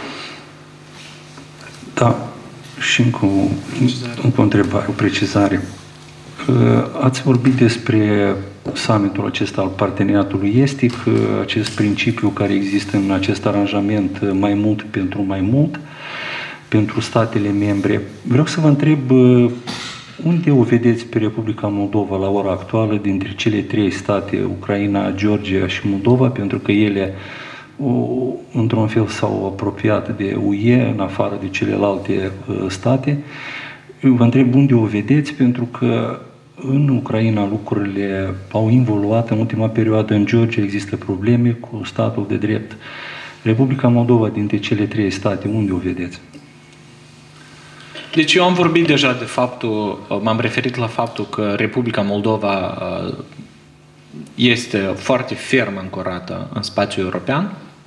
Da, și încă o, încă o întrebare, o precizare. Ați vorbit despre summitul acesta al parteneriatului estic, acest principiu care există în acest aranjament, mai mult pentru mai mult, pentru statele membre. Vreau să vă întreb unde o vedeți pe Republica Moldova la ora actuală dintre cele trei state, Ucraina, Georgia și Moldova, pentru că ele într-un fel s-au apropiat de U E în afară de celelalte state. Vă întreb unde o vedeți, pentru că în Ucraina lucrurile au involuat în ultima perioadă, în Georgia există probleme cu statul de drept. Republica Moldova, dintre cele trei state, unde o vedeți? Deci eu am vorbit deja de faptul, m-am referit la faptul că Republica Moldova este foarte ferm ancorată în spațiul european.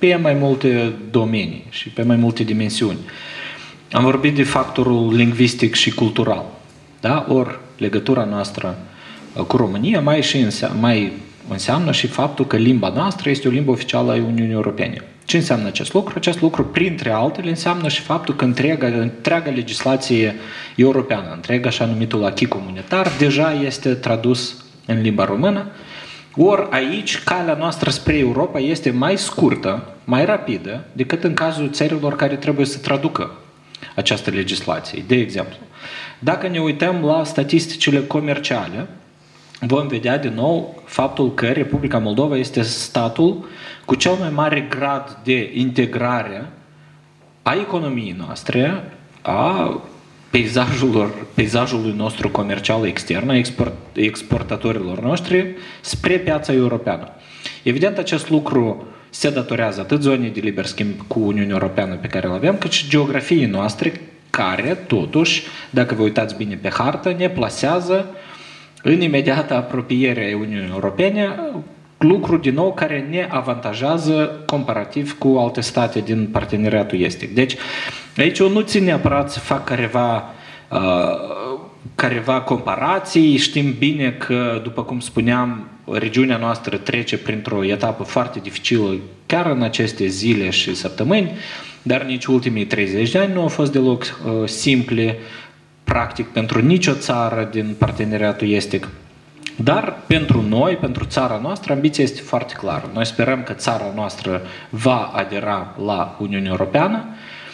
pe mai multe domenii și pe mai multe dimensiuni. Am vorbit de factorul lingvistic și cultural. Da? Ori legătura noastră cu România mai, și înseamnă, mai înseamnă și faptul că limba noastră este o limbă oficială a Uniunii Europene. Ce înseamnă acest lucru? Acest lucru, printre altele, înseamnă și faptul că întreaga, întreaga legislație europeană, întreaga așa numitul acquis comunitar, deja este tradus în limba română. Ori aici, calea noastră spre Europa este mai scurtă, mai rapidă, decât în cazul țărilor care trebuie să traducă această legislație. De exemplu, dacă ne uităm la statisticile comerciale, vom vedea din nou faptul că Republica Moldova este statul cu cel mai mare grad de integrare a economiei noastre, a peisajului, peisajului nostru comercial extern, a export, exportatorilor noștri spre piața europeană. Evident, acest lucru se datorează atât zonei de liber schimb cu Uniunea Europeană pe care o avem, cât și geografiei noastre, care, totuși, dacă vă uitați bine pe hartă, ne plasează în imediată apropiere a Uniunii Europene, lucru din nou care ne avantajează comparativ cu alte state din parteneriatul estic. Deci, aici eu nu țin neapărat să fac careva, uh, careva comparații. Știm bine că, după cum spuneam, regiunea noastră trece printr-o etapă foarte dificilă chiar în aceste zile și săptămâni, dar nici ultimii treizeci de ani nu au fost deloc uh, simple, practic pentru nicio țară din parteneriatul estic. Dar pentru noi, pentru țara noastră, ambiția este foarte clară. Noi sperăm că țara noastră va adera la Uniunea Europeană.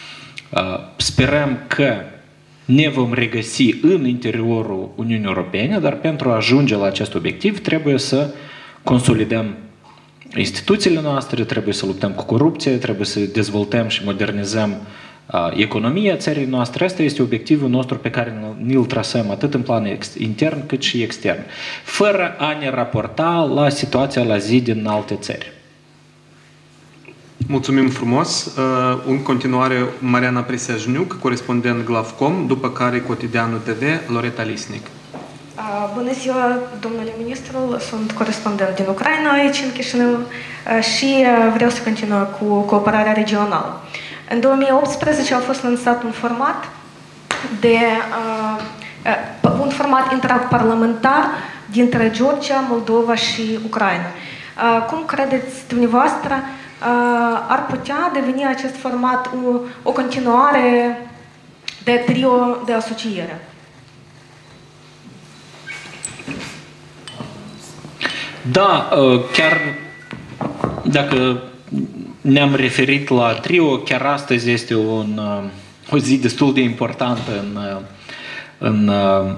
Sperăm că ne vom regăsi în interiorul Uniunii Europene, dar pentru a ajunge la acest obiectiv trebuie să consolidăm instituțiile noastre, trebuie să luptăm cu corupție, trebuie să dezvoltăm și modernizăm economia țării noastre. Asta este obiectivul nostru pe care ni-l trasăm atât în plan intern cât și extern, fără a ne raporta la situația la zi din alte țări. Mulțumim frumos. În continuare, Mariana Priseajniuc, corespondent Glavcom, după care Cotidianul T V, Loreta Lisnic. Bună ziua, domnule ministru, sunt corespondent din Ucraina aici în Chișinău și vreau să continui cu cooperarea regională. În două mii optsprezece a fost lansat un format de uh, un format interparlamentar dintre Georgia, Moldova și Ucraina. Uh, cum credeți dumneavoastră uh, ar putea deveni acest format o, o continuare de trio de asociere? Da, chiar dacă ne-am referit la trio, chiar astăzi este un, o zi destul de importantă în, în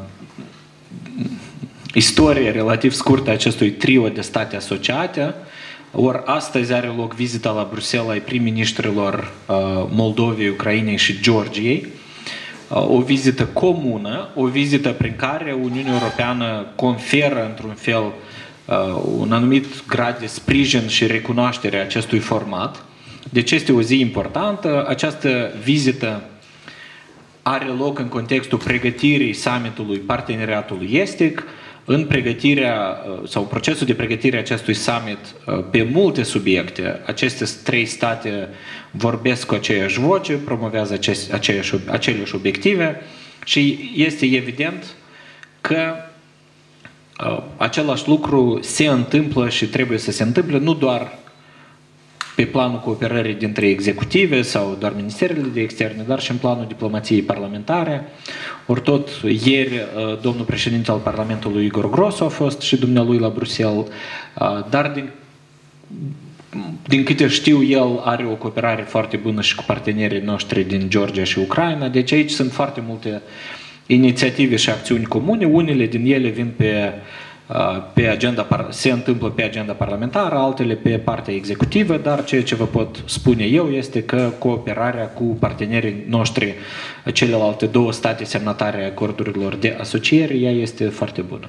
istorie relativ scurtă a acestui trio de state asociate. Ori astăzi are loc vizita la Bruxelles ai prim-ministrilor Moldovei, Ucrainei și Georgiei. O vizită comună, o vizită prin care Uniunea Europeană conferă într-un fel un anumit grad de sprijin și recunoaștere a acestui format. Deci este o zi importantă. Această vizită are loc în contextul pregătirii summitului Parteneriatului Estic, în pregătirea sau procesul de pregătire a acestui summit pe multe subiecte. Aceste trei state vorbesc cu aceeași voce, promovează aceleași, aceleași obiective și este evident că același lucru se întâmplă și trebuie să se întâmple nu doar pe planul cooperării dintre executive sau doar ministerele de externe, dar și în planul diplomației parlamentare. Ori tot ieri domnul președinte al Parlamentului Igor Grosu a fost și dumnealui la Bruxelles, dar din, din câte știu el are o cooperare foarte bună și cu partenerii noștri din Georgia și Ucraina, deci aici sunt foarte multe inițiative și acțiuni comune, unele din ele vin pe, pe agenda, se întâmplă pe agenda parlamentară, altele pe partea executivă, dar ceea ce vă pot spune eu este că cooperarea cu partenerii noștri, celelalte două state semnatare a acordurilor de asociere, ea este foarte bună.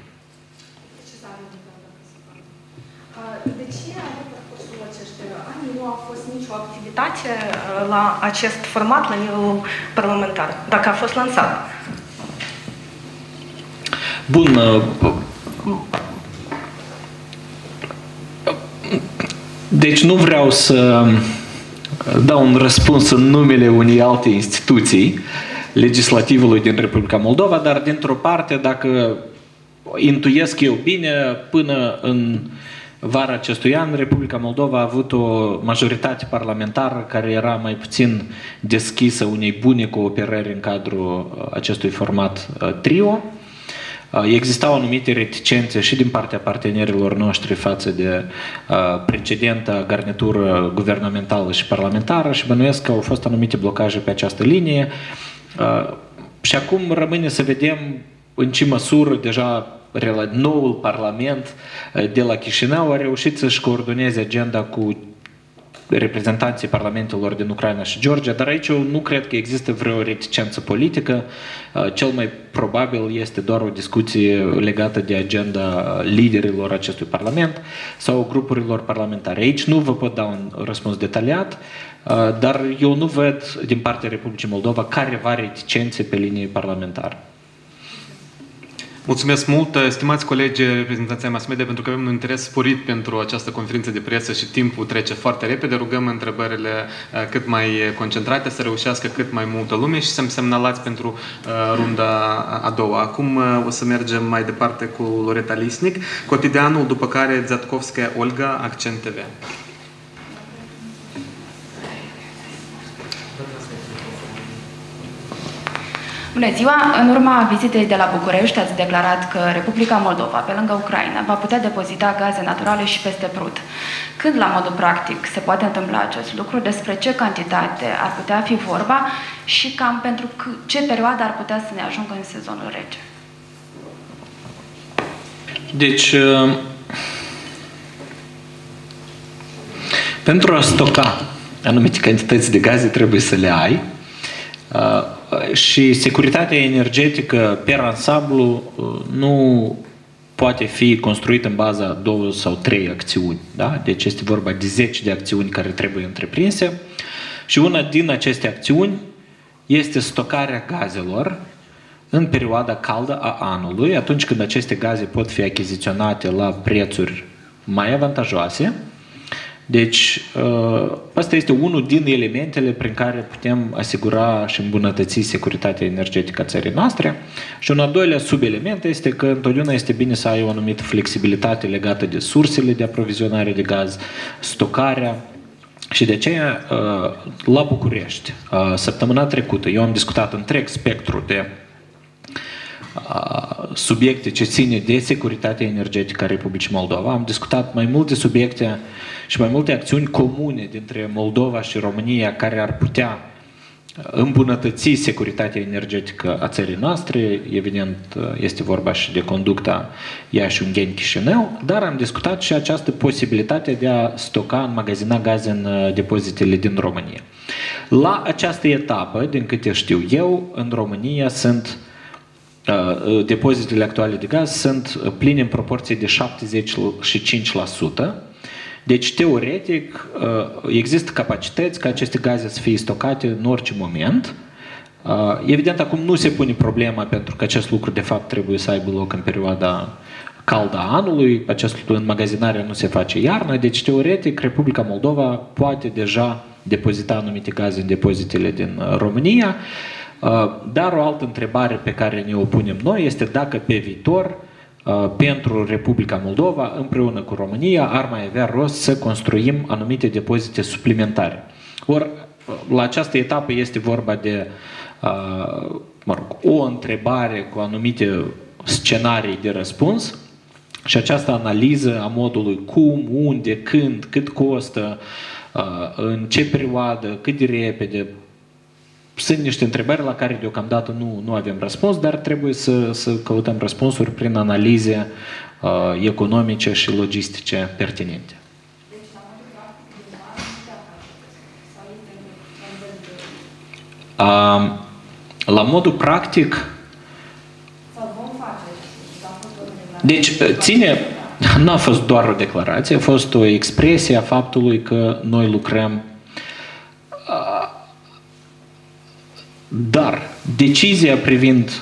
De ce pe parcursul acestor ani nu a fost nicio activitate la acest format la nivelul parlamentar, dacă a fost lansat? Bun. Deci nu vreau să dau un răspuns în numele unei alte instituții, legislativului din Republica Moldova, dar dintr-o parte, dacă intuiesc eu bine, până în vara acestui an, Republica Moldova a avut o majoritate parlamentară care era mai puțin deschisă unei bune cooperări în cadrul acestui format trio. Existau anumite reticențe și din partea partenerilor noștri față de precedenta garnitură guvernamentală și parlamentară și bănuiesc că au fost anumite blocaje pe această linie. Și acum rămâne să vedem în ce măsură deja noul Parlament de la Chișinău a reușit să-și coordoneze agenda cu reprezentanții parlamentelor din Ucraina și Georgia, dar aici eu nu cred că există vreo reticență politică. Cel mai probabil este doar o discuție legată de agenda liderilor acestui Parlament sau grupurilor parlamentare. Aici nu vă pot da un răspuns detaliat, dar eu nu văd din partea Republicii Moldova careva reticențe pe linie parlamentară. Mulțumesc mult, stimați colegi reprezentanții mass media, pentru că avem un interes sporit pentru această conferință de presă și timpul trece foarte repede. Rugăm întrebările cât mai concentrate, să reușească cât mai multă lume și să-mi semnalați pentru runda a doua. Acum o să mergem mai departe cu Loreta Lisnic, Cotidianul, după care Dziadkovskaya Olga, Accent T V. Bună ziua! În urma vizitei de la București ați declarat că Republica Moldova, pe lângă Ucraina, va putea depozita gaze naturale și peste Prut. Când, la modul practic, se poate întâmpla acest lucru? Despre ce cantitate ar putea fi vorba și cam pentru ce perioadă ar putea să ne ajungă în sezonul rece? Deci, pentru a stoca anumite cantități de gaze trebuie să le ai. Și securitatea energetică per ansamblu nu poate fi construită în baza a două sau trei acțiuni. Da? Deci este vorba de zeci de acțiuni care trebuie întreprinse și una din aceste acțiuni este stocarea gazelor în perioada caldă a anului, atunci când aceste gaze pot fi achiziționate la prețuri mai avantajoase. Deci, asta este unul din elementele prin care putem asigura și îmbunătăți securitatea energetică a țării noastre. Și un al doilea subelement este că întotdeauna este bine să ai o anumită flexibilitate legată de sursele de aprovizionare de gaz, stocarea. Și de aceea, la București, săptămâna trecută, eu am discutat întreg spectru de subiecte ce ține de securitatea energetică a Republicii Moldova. Am discutat mai multe subiecte și mai multe acțiuni comune dintre Moldova și România care ar putea îmbunătăți securitatea energetică a țării noastre. Evident, este vorba și de conducta Iași-Ungheni-Chișinău, dar am discutat și această posibilitate de a stoca, înmagazina gaze în depozitele din România. La această etapă, din câte știu eu, în România sunt depozitele actuale de gaz sunt pline în proporție de șaptezeci și cinci la sută. Deci, teoretic, există capacități ca aceste gaze să fie stocate în orice moment. Evident, acum nu se pune problema pentru că acest lucru, de fapt, trebuie să aibă loc în perioada caldă a anului. Acest lucru, înmagazinarea nu se face iarna. Deci, teoretic, Republica Moldova poate deja depozita anumite gaze în depozitele din România. Dar o altă întrebare pe care ne o punem noi este dacă pe viitor, pentru Republica Moldova, împreună cu România, ar mai avea rost să construim anumite depozite suplimentare. Ori, la această etapă este vorba de mă rog, o întrebare cu anumite scenarii de răspuns și această analiză a modului cum, unde, când, cât costă, în ce perioadă, cât de repede. Sunt niște întrebări la care deocamdată nu, nu avem răspuns, dar trebuie să, să căutăm răspunsuri prin analize uh, economice și logistice pertinente. Uh, la modul practic, deci ține, nu a fost doar o declarație, a fost o expresie a faptului că noi lucrăm. Uh, Dar decizia privind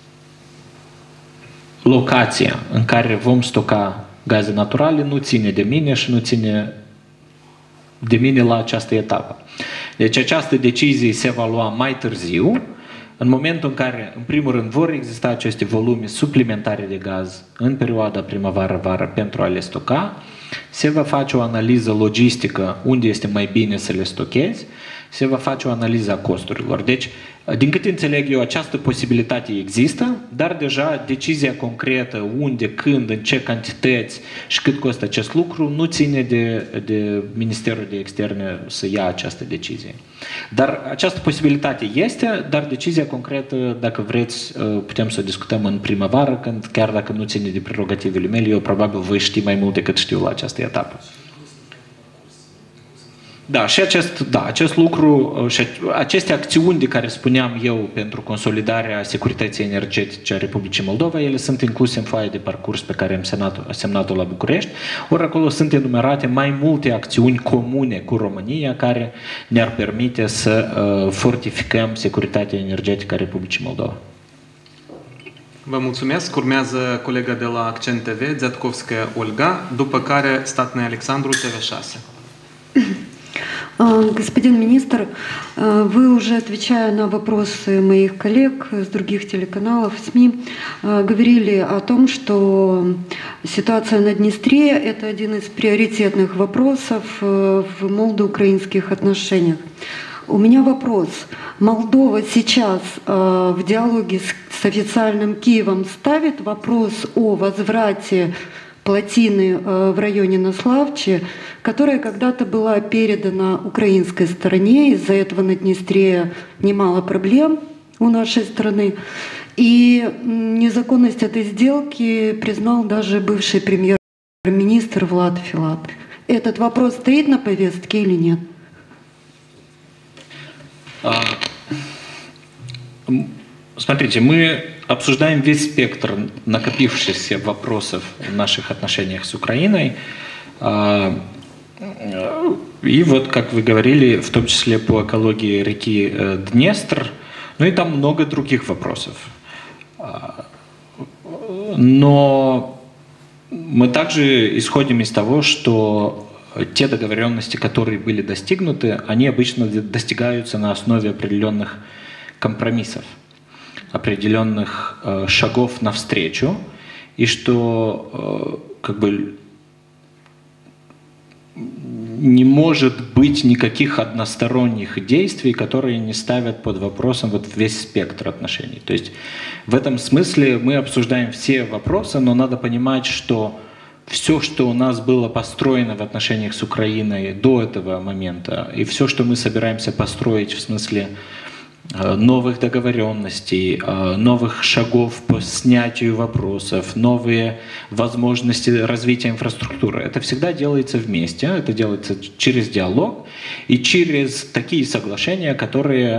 locația în care vom stoca gaze naturale nu ține de mine și nu ține de mine la această etapă. Deci această decizie se va lua mai târziu, în momentul în care, în primul rând, vor exista aceste volume suplimentare de gaz în perioada primăvară-vară pentru a le stoca, se va face o analiză logistică unde este mai bine să le stochezi, se va face o analiză a costurilor. Deci, din câte înțeleg eu, această posibilitate există, dar deja decizia concretă unde, când, în ce cantități și cât costă acest lucru nu ține de, de Ministerul de Externe să ia această decizie. Dar această posibilitate este, dar decizia concretă, dacă vreți, putem să o discutăm în primăvară, când, chiar dacă nu ține de prerogativele mele, eu probabil voi ști mai mult decât știu la această etapă. Da, și acest, da, acest lucru, și aceste acțiuni de care spuneam eu pentru consolidarea securității energetice a Republicii Moldova, ele sunt incluse în foaia de parcurs pe care am semnat-o, semnat-o la București, ori acolo sunt enumerate mai multe acțiuni comune cu România care ne-ar permite să uh, fortificăm securitatea energetică a Republicii Moldova. Vă mulțumesc. Urmează colega de la Accent T V, Dziadkovskaya Olga, după care Statnei Alexandru, T V șase. Господин министр, вы уже, отвечая на вопросы моих коллег с других телеканалов, СМИ, говорили о том, что ситуация на Днестре – это один из приоритетных вопросов в молдо-украинских отношениях. У меня вопрос. Молдова сейчас в диалоге с официальным Киевом ставит вопрос о возврате плотины в районе Наславчи, которая когда-то была передана украинской стороне. Из-за этого на Днестре немало проблем у нашей страны. И незаконность этой сделки признал даже бывший премьер-министр Влад Филат. Этот вопрос стоит на повестке или нет? Смотрите, мы обсуждаем весь спектр накопившихся вопросов в наших отношениях с Украиной. И вот, как вы говорили, в том числе по экологии реки Днестр, ну и там много других вопросов. Но мы также исходим из того, что те договоренности, которые были достигнуты, они обычно достигаются на основе определенных компромиссов, определенных э, шагов навстречу, и что э, как бы не может быть никаких односторонних действий, которые не ставят под вопросом вот весь спектр отношений. То есть в этом смысле мы обсуждаем все вопросы, но надо понимать, что все, что у нас было построено в отношениях с Украиной до этого момента, и все, что мы собираемся построить в смысле новых договоренностей, новых шагов по снятию вопросов, новые возможности развития инфраструктуры. Это всегда делается вместе, это делается через диалог и через такие соглашения, которые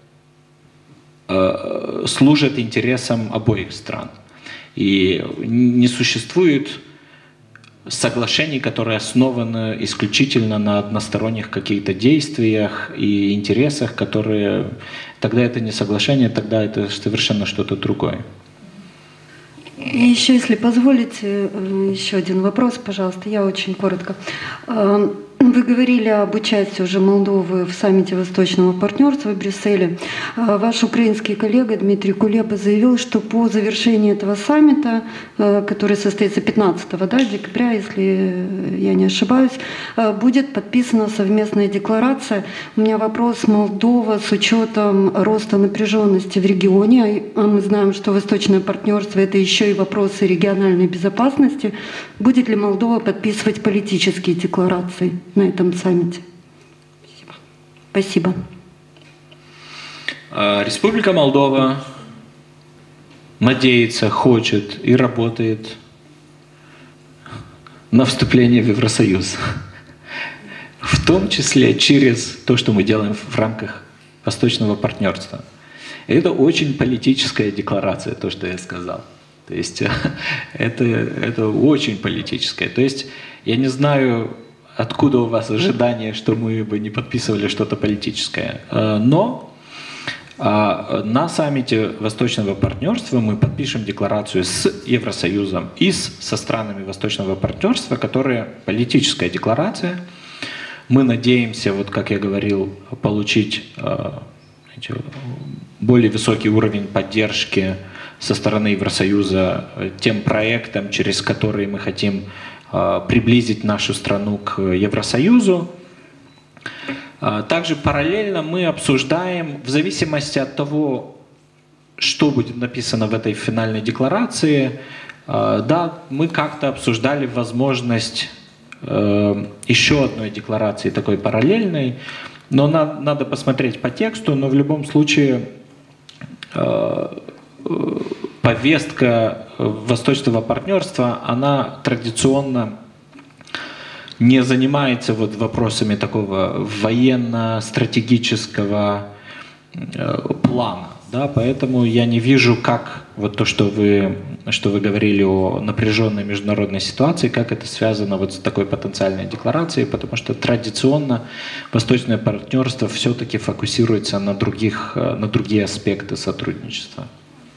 служат интересам обоих стран. И не существует соглашений, которые основаны исключительно на односторонних каких-то действиях и интересах, которые... Тогда это не соглашение, тогда это совершенно что-то другое. И еще, если позволите, еще один вопрос, пожалуйста, я очень коротко. Вы говорили об участии уже Молдовы в саммите Восточного партнерства в Брюсселе. Ваш украинский коллега Дмитрий Кулеба заявил, что по завершении этого саммита, который состоится пятнадцатого да, декабря, если я не ошибаюсь, будет подписана совместная декларация. У меня вопрос: Молдова с учетом роста напряженности в регионе, а мы знаем, что Восточное партнерство – это еще и вопросы региональной безопасности, будет ли Молдова подписывать политические декларации на этом саммите? Спасибо. Республика Молдова надеется, хочет и работает на вступление в Евросоюз. В том числе через то, что мы делаем в рамках Восточного партнерства. И это очень политическая декларация, то, что я сказал. То есть это, это очень политическое. То есть я не знаю, откуда у вас ожидание, что мы бы не подписывали что-то политическое. Но на саммите Восточного партнерства мы подпишем декларацию с Евросоюзом и с, со странами Восточного партнерства, которая политическая декларация, Мы надеемся, вот как я говорил, получить более высокий уровень поддержки со стороны Евросоюза тем проектам, через которые мы хотим приблизить нашу страну к Евросоюзу. Также параллельно мы обсуждаем, в зависимости от того, что будет написано в этой финальной декларации, да, мы как-то обсуждали возможность еще одной декларации, такой параллельной, но надо, надо посмотреть по тексту, но в любом случае повестка восточного партнерства, она традиционно не занимается вот вопросами такого военно-стратегического плана. Да, поэтому я не вижу, как вот то, что вы, что вы говорили о напряженной международной ситуации, как это связано вот с такой потенциальной декларацией, потому что традиционно восточное партнерство все-таки фокусируется на, других, на другие aspecte сотрудничества.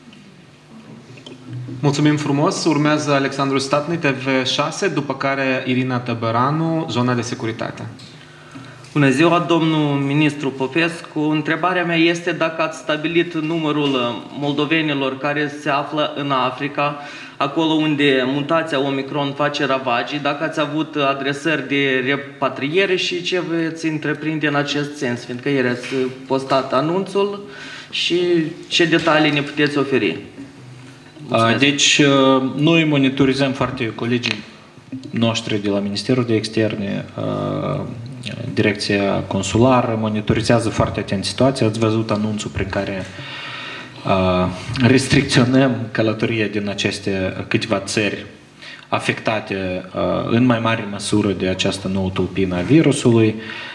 Mulțumim frumos. Urmează Alexandru Statni, T V șase, după care Irina Tăbăranu, zona de securitate. Bună ziua, domnul ministru Popescu. Întrebarea mea este dacă ați stabilit numărul moldovenilor care se află în Africa, acolo unde mutația Omicron face ravagii, dacă ați avut adresări de repatriere și ce veți întreprinde în acest sens, fiindcă ieri ați postat anunțul și ce detalii ne puteți oferi. Mulțumesc. Deci, noi monitorizăm foarte colegii noștri de la Ministerul de Externe, Direcția Consulară, monitorizează foarte atent situația. Ați văzut anunțul prin care restricționăm călătoria din aceste câteva țări afectate în mai mare măsură de această nouă tulpină a virusului.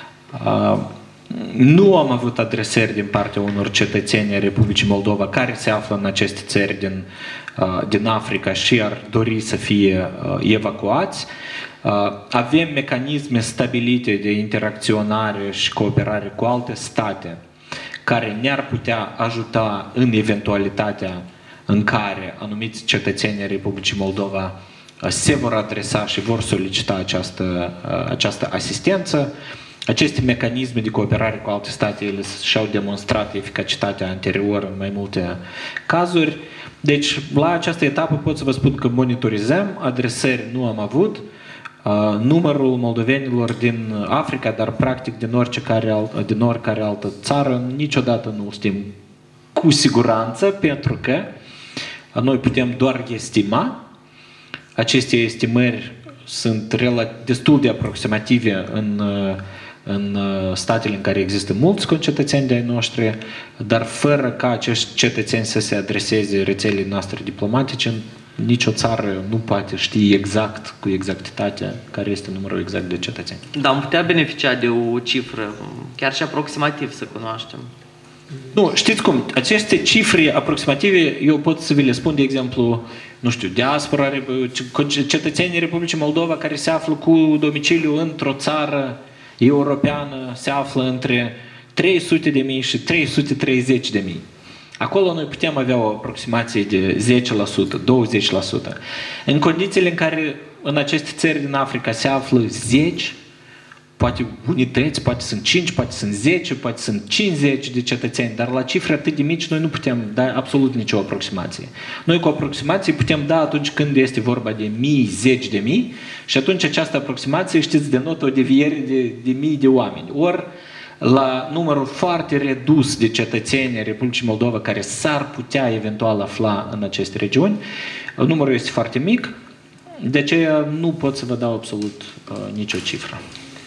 Nu am avut adresări din partea unor cetățeni ai Republicii Moldova care se află în aceste țări din, din Africa și ar dori să fie evacuați. Avem mecanisme stabilite de interacționare și cooperare cu alte state care ne-ar putea ajuta în eventualitatea în care anumiți cetățeni ai Republicii Moldova se vor adresa și vor solicita această, această asistență. Aceste mecanisme de cooperare cu alte state ele și-au demonstrat eficacitatea anterior în mai multe cazuri. Deci, la această etapă pot să vă spun că monitorizăm, adresări nu am avut, uh, numărul moldovenilor din Africa, dar practic din oricare, alt, din oricare altă țară, niciodată nu știm cu siguranță, pentru că noi putem doar estima. Aceste estimări sunt destul de aproximative în în statele în care există mulți concetățeni de-ai noștri, dar fără ca acești cetățeni să se adreseze rețelei noastre diplomatice, nicio țară nu poate ști exact, cu exactitate, care este numărul exact de cetățeni. Dar am putea beneficia de o cifră, chiar și aproximativ să cunoaștem. Nu, știți cum, aceste cifre aproximative, eu pot să vi le spun, de exemplu, nu știu, diaspora, cetățenii Republicii Moldova care se află cu domiciliu într-o țară europeană se află între trei sute de mii și trei sute treizeci de mii. Acolo noi putem avea o aproximație de zece la sută, douăzeci la sută. În condițiile în care în aceste țări din Africa se află zeci, poate unități, poate sunt cinci, poate sunt zece, poate sunt cincizeci de cetățeni, dar la cifre atât de mici noi nu putem da absolut nicio aproximație. Noi cu aproximații putem da atunci când este vorba de mii, zeci de mii și atunci această aproximație, știți, denotă o deviere de, de mii de oameni. Ori la numărul foarte redus de cetățeni ai Republicii Moldova care s-ar putea eventual afla în aceste regiuni, numărul este foarte mic, de aceea nu pot să vă dau absolut uh, nicio cifră.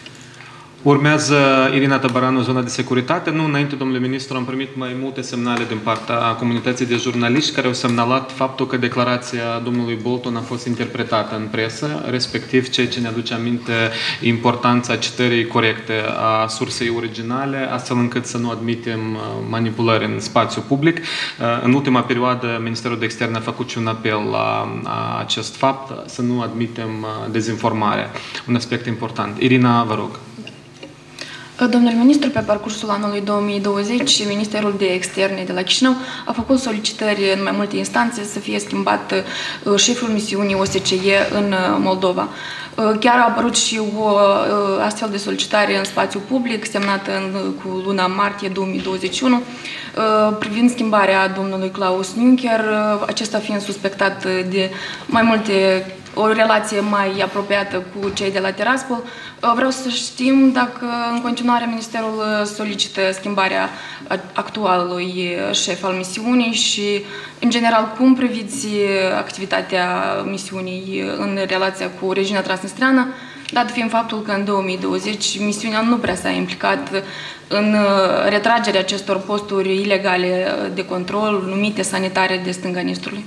Urmează Irina Tăbăranu, zona de securitate. Nu, înainte, domnule ministru, am primit mai multe semnale din partea comunității de jurnaliști care au semnalat faptul că declarația domnului Bolton a fost interpretată în presă, respectiv ceea ce ne aduce aminte importanța citării corecte a sursei originale, astfel încât să nu admitem manipulări în spațiu public. În ultima perioadă, Ministerul de Externe a făcut și un apel la acest fapt, să nu admitem dezinformare. Un aspect important. Irina, vă rog. Domnul ministru, pe parcursul anului două mii douăzeci, Ministerul de Externe de la Chișinău a făcut solicitări în mai multe instanțe să fie schimbat șeful misiunii O S C E în Moldova. Chiar a apărut și o astfel de solicitare în spațiu public, semnată în, cu luna martie două mii douăzeci și unu, privind schimbarea domnului Klaus Juncker, acesta fiind suspectat de mai multe, o relație mai apropiată cu cei de la Tiraspol. Vreau să știm dacă în continuare Ministerul solicită schimbarea actualului șef al misiunii și, în general, cum priviți activitatea misiunii în relația cu regiunea transnistreană, dat fiind faptul că în două mii douăzeci misiunea nu prea s-a implicat în retragerea acestor posturi ilegale de control, numite sanitare de stânga Nistrului.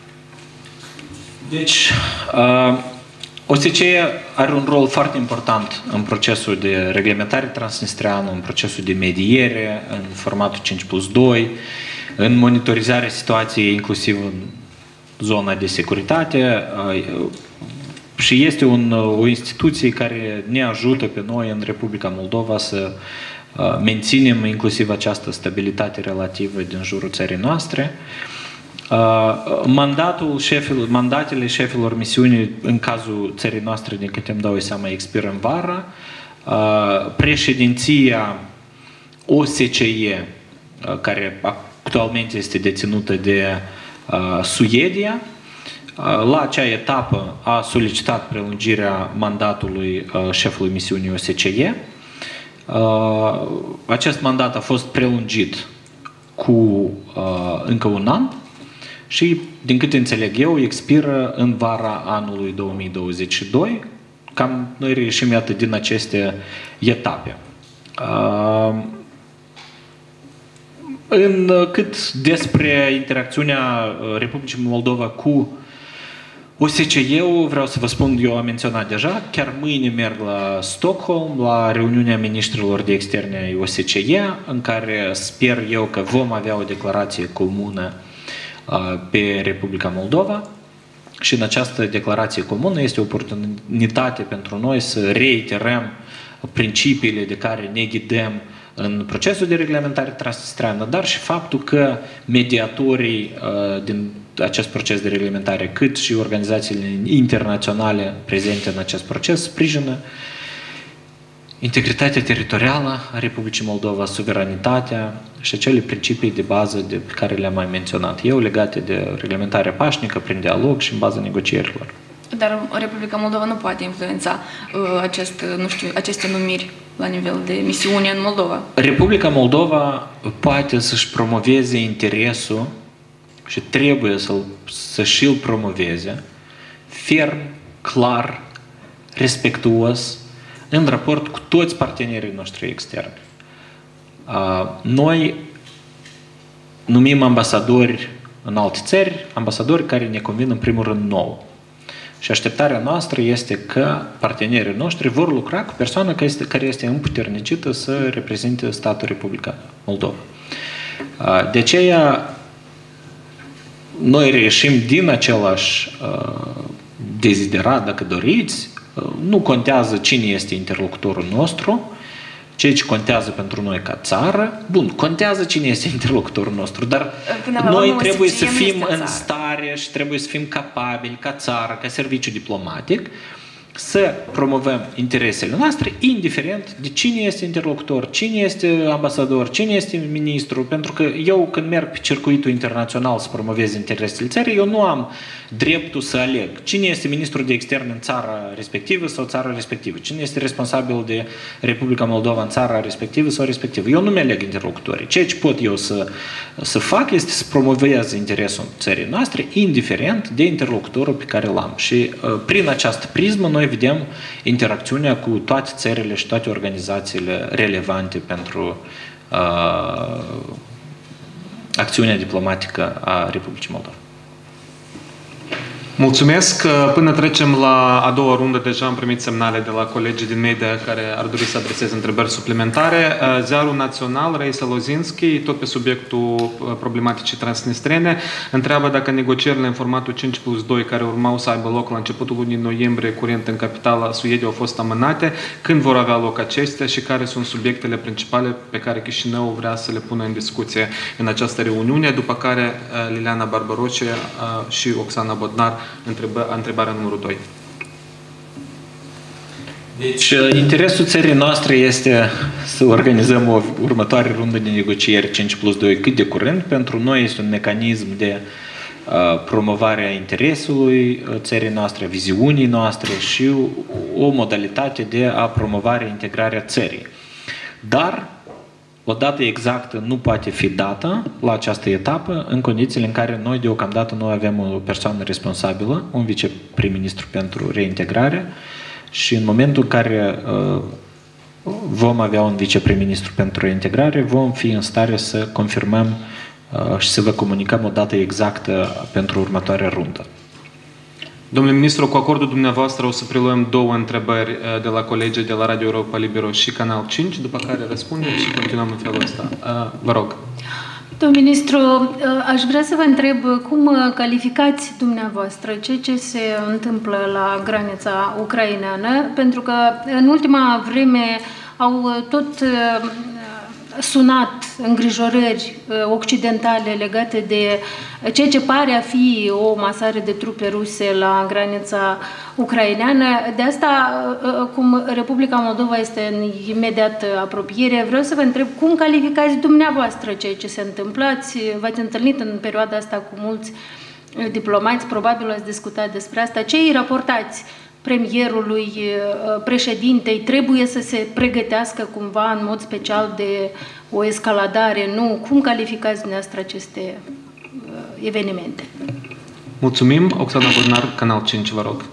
Deci, uh, O S C E are un rol foarte important în procesul de reglementare transnistreană, în procesul de mediere, în formatul cinci plus doi, în monitorizarea situației inclusiv în zona de securitate uh, și este un, o instituție care ne ajută pe noi în Republica Moldova să uh, menținem inclusiv această stabilitate relativă din jurul țării noastre. Uh, mandatul șefilor, mandatele șefilor misiunii în cazul țării noastre, din câte îmi dau seama, expiră în vară. Uh, președinția O S C E, uh, care actualmente este deținută de uh, Suedia, uh, la acea etapă a solicitat prelungirea mandatului uh, șefului misiunii O S C E. Uh, acest mandat a fost prelungit cu uh, încă un an și, din câte înțeleg eu, expiră în vara anului două mii douăzeci și doi. Cam noi reieșim, iată, din aceste etape. Uh, în cât despre interacțiunea Republicii Moldova cu O S C E-ul, vreau să vă spun, eu am menționat deja, chiar mâine merg la Stockholm, la reuniunea ministrilor de externe ai O S C E, în care sper eu că vom avea o declarație comună pe Republica Moldova și în această declarație comună este o oportunitate pentru noi să reiterăm principiile de care ne ghidăm în procesul de reglementare transnistreană, dar și faptul că mediatorii uh, din acest proces de reglementare, cât și organizațiile internaționale prezente în acest proces, sprijină integritatea teritorială a Republicii Moldova, suveranitatea și acele principii de bază de, pe care le-am mai menționat eu, legate de reglementarea pașnică prin dialog și în baza negocierilor. Dar Republica Moldova nu poate influența uh, acest, nu știu, aceste numiri la nivel de misiune în Moldova. Republica Moldova poate să-și promoveze interesul și trebuie să, să și-l promoveze ferm, clar, respectuos, în raport cu toți partenerii noștri externi. Noi numim ambasadori în alte țări, ambasadori care ne convin în primul rând nouă. Și așteptarea noastră este că partenerii noștri vor lucra cu persoana care este, care este împuternicită să reprezinte statul Republica Moldova. De aceea, noi reieșim din același deziderat, dacă doriți. Nu contează cine este interlocutorul nostru, ceea ce contează pentru noi ca țară. Bun, contează cine este interlocutorul nostru, dar noi trebuie să fim în stare și trebuie să fim capabili ca țară, ca serviciu diplomatic, să promovăm interesele noastre, indiferent de cine este interlocutor, cine este ambasador, cine este ministru, pentru că eu când merg pe circuitul internațional să promovez interesele țării, eu nu am dreptul să aleg cine este ministrul de externe în țara respectivă sau țara respectivă, cine este responsabil de Republica Moldova în țara respectivă sau respectivă. Eu nu mi-aleg interlocutorii. Ceea ce pot eu să, să fac este să promovez interesul țării noastre, indiferent de interlocutorul pe care l-am. Și uh, prin această prismă noi vedem interacțiunea cu toate țările și toate organizațiile relevante pentru uh, acțiunea diplomatică a Republicii Moldova. Mulțumesc. Până trecem la a doua rundă, deja am primit semnale de la colegii din media care ar dori să adreseze întrebări suplimentare. Ziarul Național, Raisa Lozinski, tot pe subiectul problematicii transnistrene, întreabă dacă negocierile în formatul cinci plus doi, care urmau să aibă loc la începutul lunii noiembrie curent în capitala Suediei, au fost amânate, când vor avea loc acestea și care sunt subiectele principale pe care Chișinău vrea să le pună în discuție în această reuniune, după care Liliana Barbaroce și Oxana Bodnar Întrebă, întrebarea numărul doi. Deci, interesul țării noastre este să organizăm o următoare rundă de negocieri cinci plus doi cât de curând. Pentru noi este un mecanism de uh, promovare a interesului țării noastre, a viziunii noastre și o modalitate de a promovare integrarea țării. Dar o dată exactă nu poate fi dată la această etapă, în condițiile în care noi deocamdată nu avem o persoană responsabilă, un viceprim-ministru pentru reintegrare, și în momentul în care uh, vom avea un viceprim-ministru pentru reintegrare, vom fi în stare să confirmăm uh, și să vă comunicăm o dată exactă pentru următoarea rundă. Domnule ministru, cu acordul dumneavoastră o să preluăm două întrebări de la colegii de la Radio Europa Libero și Canal cinci, după care răspundem și continuăm în felul ăsta. Vă rog. Domnul ministru, aș vrea să vă întreb cum calificați dumneavoastră ceea ce se întâmplă la granița ucraineană, pentru că în ultima vreme au tot sunat îngrijorări occidentale legate de ceea ce pare a fi o masare de trupe ruse la granița ucraineană. De asta, cum Republica Moldova este în imediată apropiere, vreau să vă întreb cum calificați dumneavoastră ceea ce se întâmplă. V-ați întâlnit în perioada asta cu mulți diplomați, probabil ați discutat despre asta. Ce îi raportați premierului, președintei, trebuie să se pregătească cumva în mod special de o escaladare? Nu? Cum calificați dumneavoastră aceste evenimente? Mulțumim. Oxana Bodnar, Canal cinci, vă rog.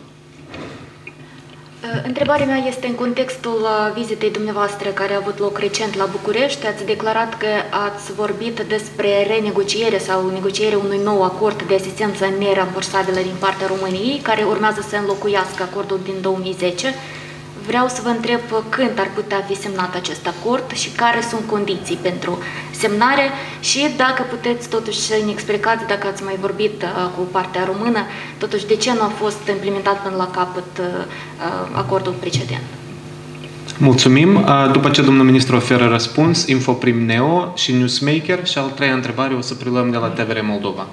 Întrebarea mea este în contextul vizitei dumneavoastră care a avut loc recent la București. Ați declarat că ați vorbit despre renegociere sau negocierea unui nou acord de asistență nerambursabilă din partea României, care urmează să înlocuiască acordul din două mii zece. Vreau să vă întreb când ar putea fi semnat acest acord și care sunt condiții pentru semnare și dacă puteți totuși să ne explicați, dacă ați mai vorbit uh, cu partea română, totuși de ce nu a fost implementat până la capăt uh, acordul precedent. Mulțumim. După ce domnul ministru oferă răspuns, Infoprim Neo și Newsmaker și al treia întrebare o să preluăm de la T V R Moldova.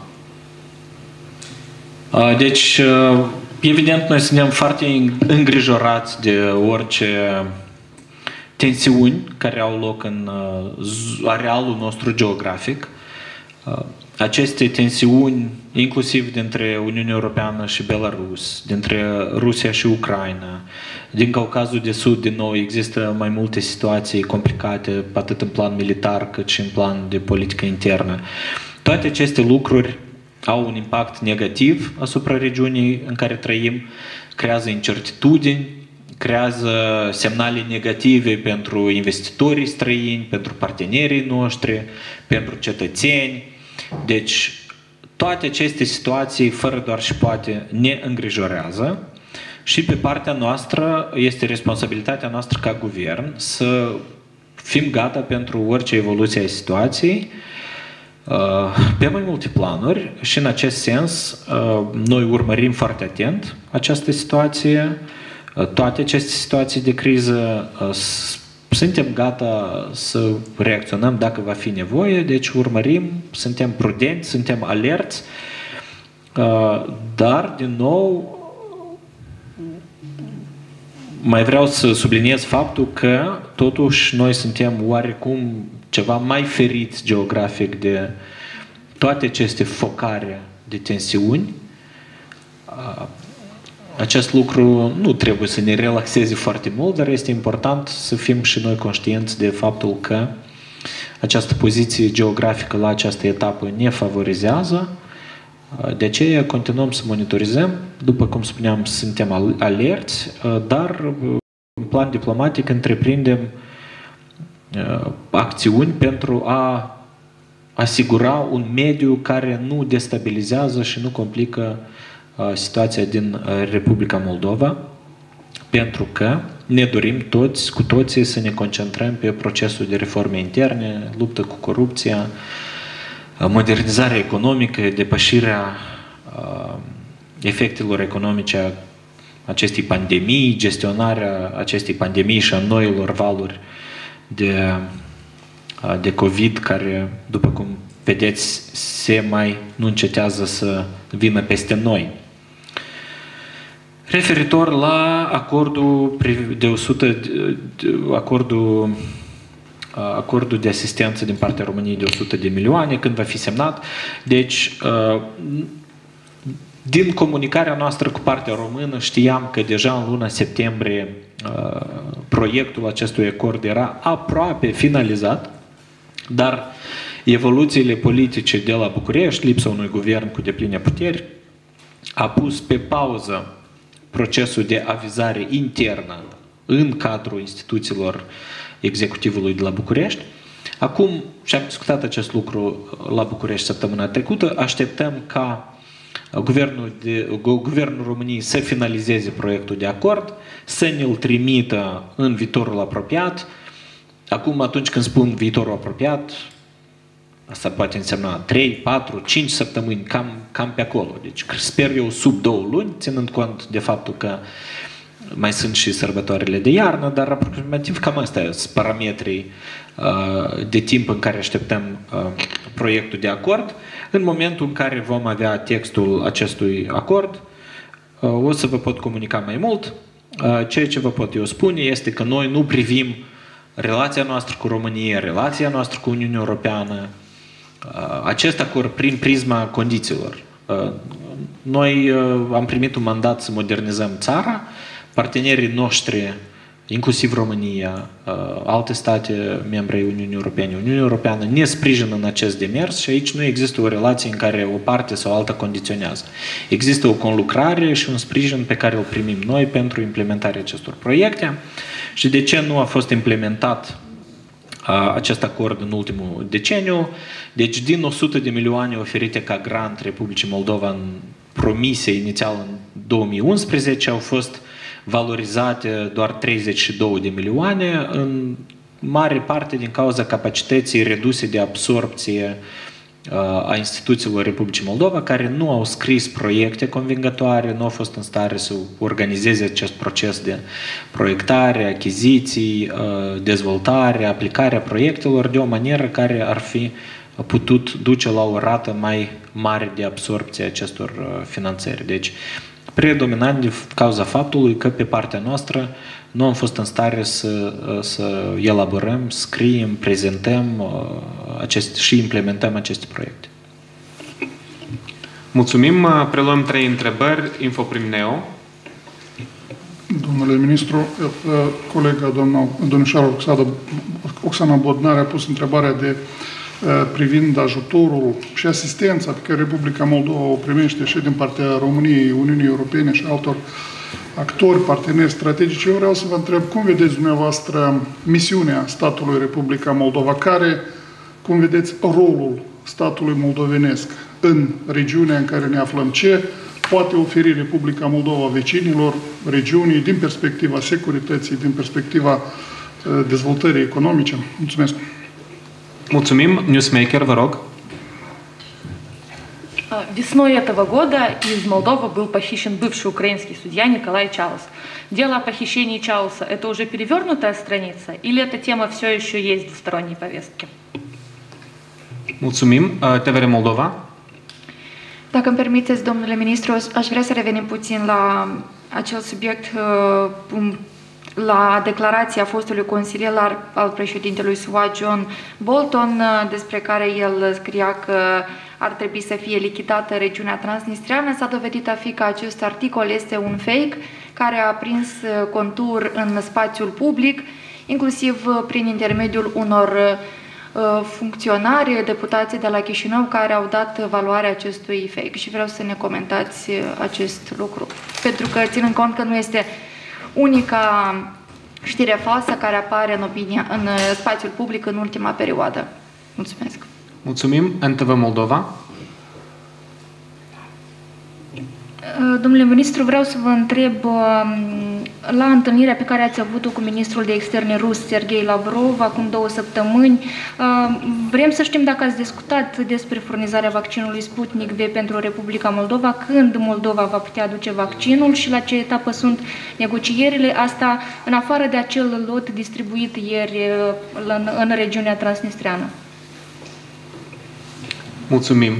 Deci, evident, noi suntem foarte îngrijorați de orice tensiuni care au loc în arealul nostru geografic. Aceste tensiuni, inclusiv dintre Uniunea Europeană și Belarus, dintre Rusia și Ucraina, din Caucazul de Sud, din nou, există mai multe situații complicate, atât în plan militar cât și în plan de politică internă. Toate aceste lucruri au un impact negativ asupra regiunii în care trăim, creează incertitudini, creează semnale negative pentru investitorii străini, pentru partenerii noștri, pentru cetățeni. Deci, toate aceste situații, fără doar și poate, ne îngrijorează și pe partea noastră este responsabilitatea noastră ca guvern să fim gata pentru orice evoluție a situației pe mai multe planuri și în acest sens noi urmărim foarte atent această situație, toate aceste situații de criză, suntem gata să reacționăm dacă va fi nevoie, deci urmărim, suntem prudenți, suntem alerți, dar din nou mai vreau să subliniez faptul că totuși noi suntem oarecum ceva mai feriți geografic de toate aceste focare de tensiuni. Acest lucru nu trebuie să ne relaxeze foarte mult, dar este important să fim și noi conștienți de faptul că această poziție geografică la această etapă ne favorizează. De aceea continuăm să monitorizăm, după cum spuneam, suntem alerți, dar în plan diplomatic întreprindem acțiuni pentru a asigura un mediu care nu destabilizează și nu complică situația din Republica Moldova, pentru că ne dorim toți, cu toții, să ne concentrăm pe procesul de reforme interne, luptă cu corupția, modernizarea economică, depășirea efectelor economice a acestei pandemii, gestionarea acestei pandemii și a noilor valuri de, de COVID, care, după cum vedeți, se mai nu încetează să vină peste noi. Referitor la acordul de o sută, acordul, acordul de asistență din partea României de o sută de milioane, când va fi semnat, deci din comunicarea noastră cu partea română știam că deja în luna septembrie proiectul acestui acord era aproape finalizat, dar evoluțiile politice de la București, lipsa unui guvern cu depline puteri, a pus pe pauză procesul de avizare internă în cadrul instituțiilor executivului de la București. Acum, și am discutat acest lucru la București săptămâna trecută, așteptăm ca Guvernul, de, Guvernul României să finalizeze proiectul de acord, să ne-l trimită în viitorul apropiat. Acum, atunci când spun viitorul apropiat, asta poate însemna trei, patru, cinci săptămâni, cam, cam pe acolo. Deci sper eu sub două luni, ținând cont de faptul că mai sunt și sărbătoarele de iarnă, dar aproximativ cam astea sunt parametrii uh, de timp în care așteptăm uh, proiectul de acord. În momentul în care vom avea textul acestui acord, uh, o să vă pot comunica mai mult. Uh, ceea ce vă pot eu spune este că noi nu privim relația noastră cu România, relația noastră cu Uniunea Europeană, acest acord prin prisma condițiilor. Noi am primit un mandat să modernizăm țara, partenerii noștri, inclusiv România, alte state membre ai Uniunii Europene, Uniunea Europeană ne sprijină în acest demers și aici nu există o relație în care o parte sau alta condiționează. Există o conlucrare și un sprijin pe care îl primim noi pentru implementarea acestor proiecte. Și de ce nu a fost implementat acest acord în ultimul deceniu? Deci din o sută de milioane oferite ca grant Republicii Moldova în promise inițial în două mii unsprezece, au fost valorizate doar treizeci și două de milioane, în mare parte din cauza capacității reduse de absorpție a instituțiilor Republicii Moldova, care nu au scris proiecte convingătoare, nu au fost în stare să organizeze acest proces de proiectare, achiziții, dezvoltare, aplicarea proiectelor de o manieră care ar fi putut duce la o rată mai mare de absorpție a acestor finanțări. Deci, predominant din cauza faptului că pe partea noastră nu am fost în stare să, să elaborăm, scriem, prezentăm acest, și implementăm aceste proiecte. Mulțumim. Preluăm trei întrebări. Infoprim-Neo. Domnule ministru, colega doamna, domnișoara Oxana Bodnar a pus întrebarea de privind ajutorul și asistența pe care Republica Moldova o primește și din partea României, Uniunii Europene și altor actori, parteneri strategici. Eu vreau să vă întreb cum vedeți dumneavoastră misiunea statului Republica Moldova, care, cum vedeți, rolul statului moldovenesc în regiunea în care ne aflăm, ce poate oferi Republica Moldova vecinilor regiunii din perspectiva securității, din perspectiva dezvoltării economice. Mulțumesc! Mulțumim. Newsmaker, vă rog. Весной этого года из Молдовы был похищен бывший украинский судья Николай Чаус. Дело о похищении Чауса – это уже перевернутая страница или эта тема все еще есть в двусторонней повестке? Mulțumim. T V R Moldova. Dacă îmi permiteți, domnule ministru, aș vrea să revenim puțin la acel subiect, la declarația fostului consilier al președintelui S U A, John Bolton, despre care el scria că ar trebui să fie lichidată regiunea transnistreană. S-a dovedit a fi că acest articol este un fake care a prins contur în spațiul public, inclusiv prin intermediul unor funcționari, deputații de la Chișinău, care au dat valoarea acestui fake. Și vreau să ne comentați acest lucru. Pentru că, ținând cont că nu este unica știre falsă care apare în, opinia, în spațiul public în ultima perioadă. Mulțumesc! Mulțumim. N T V Moldova. Domnule ministru, vreau să vă întreb, la întâlnirea pe care ați avut-o cu ministrul de externe rus, Sergei Lavrov, acum două săptămâni, vrem să știm dacă ați discutat despre furnizarea vaccinului Sputnik V pentru Republica Moldova, când Moldova va putea aduce vaccinul și la ce etapă sunt negocierile, asta în afară de acel lot distribuit ieri în, în regiunea transnistreană. Mulțumim.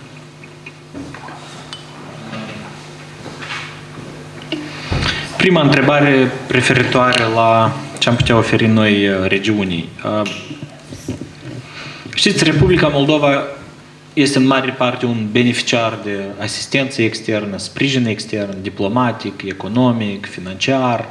Prima întrebare referitoare la ce am putea oferi noi regiunii. Știți, Republica Moldova este în mare parte un beneficiar de asistență externă, sprijin extern, diplomatic, economic, financiar.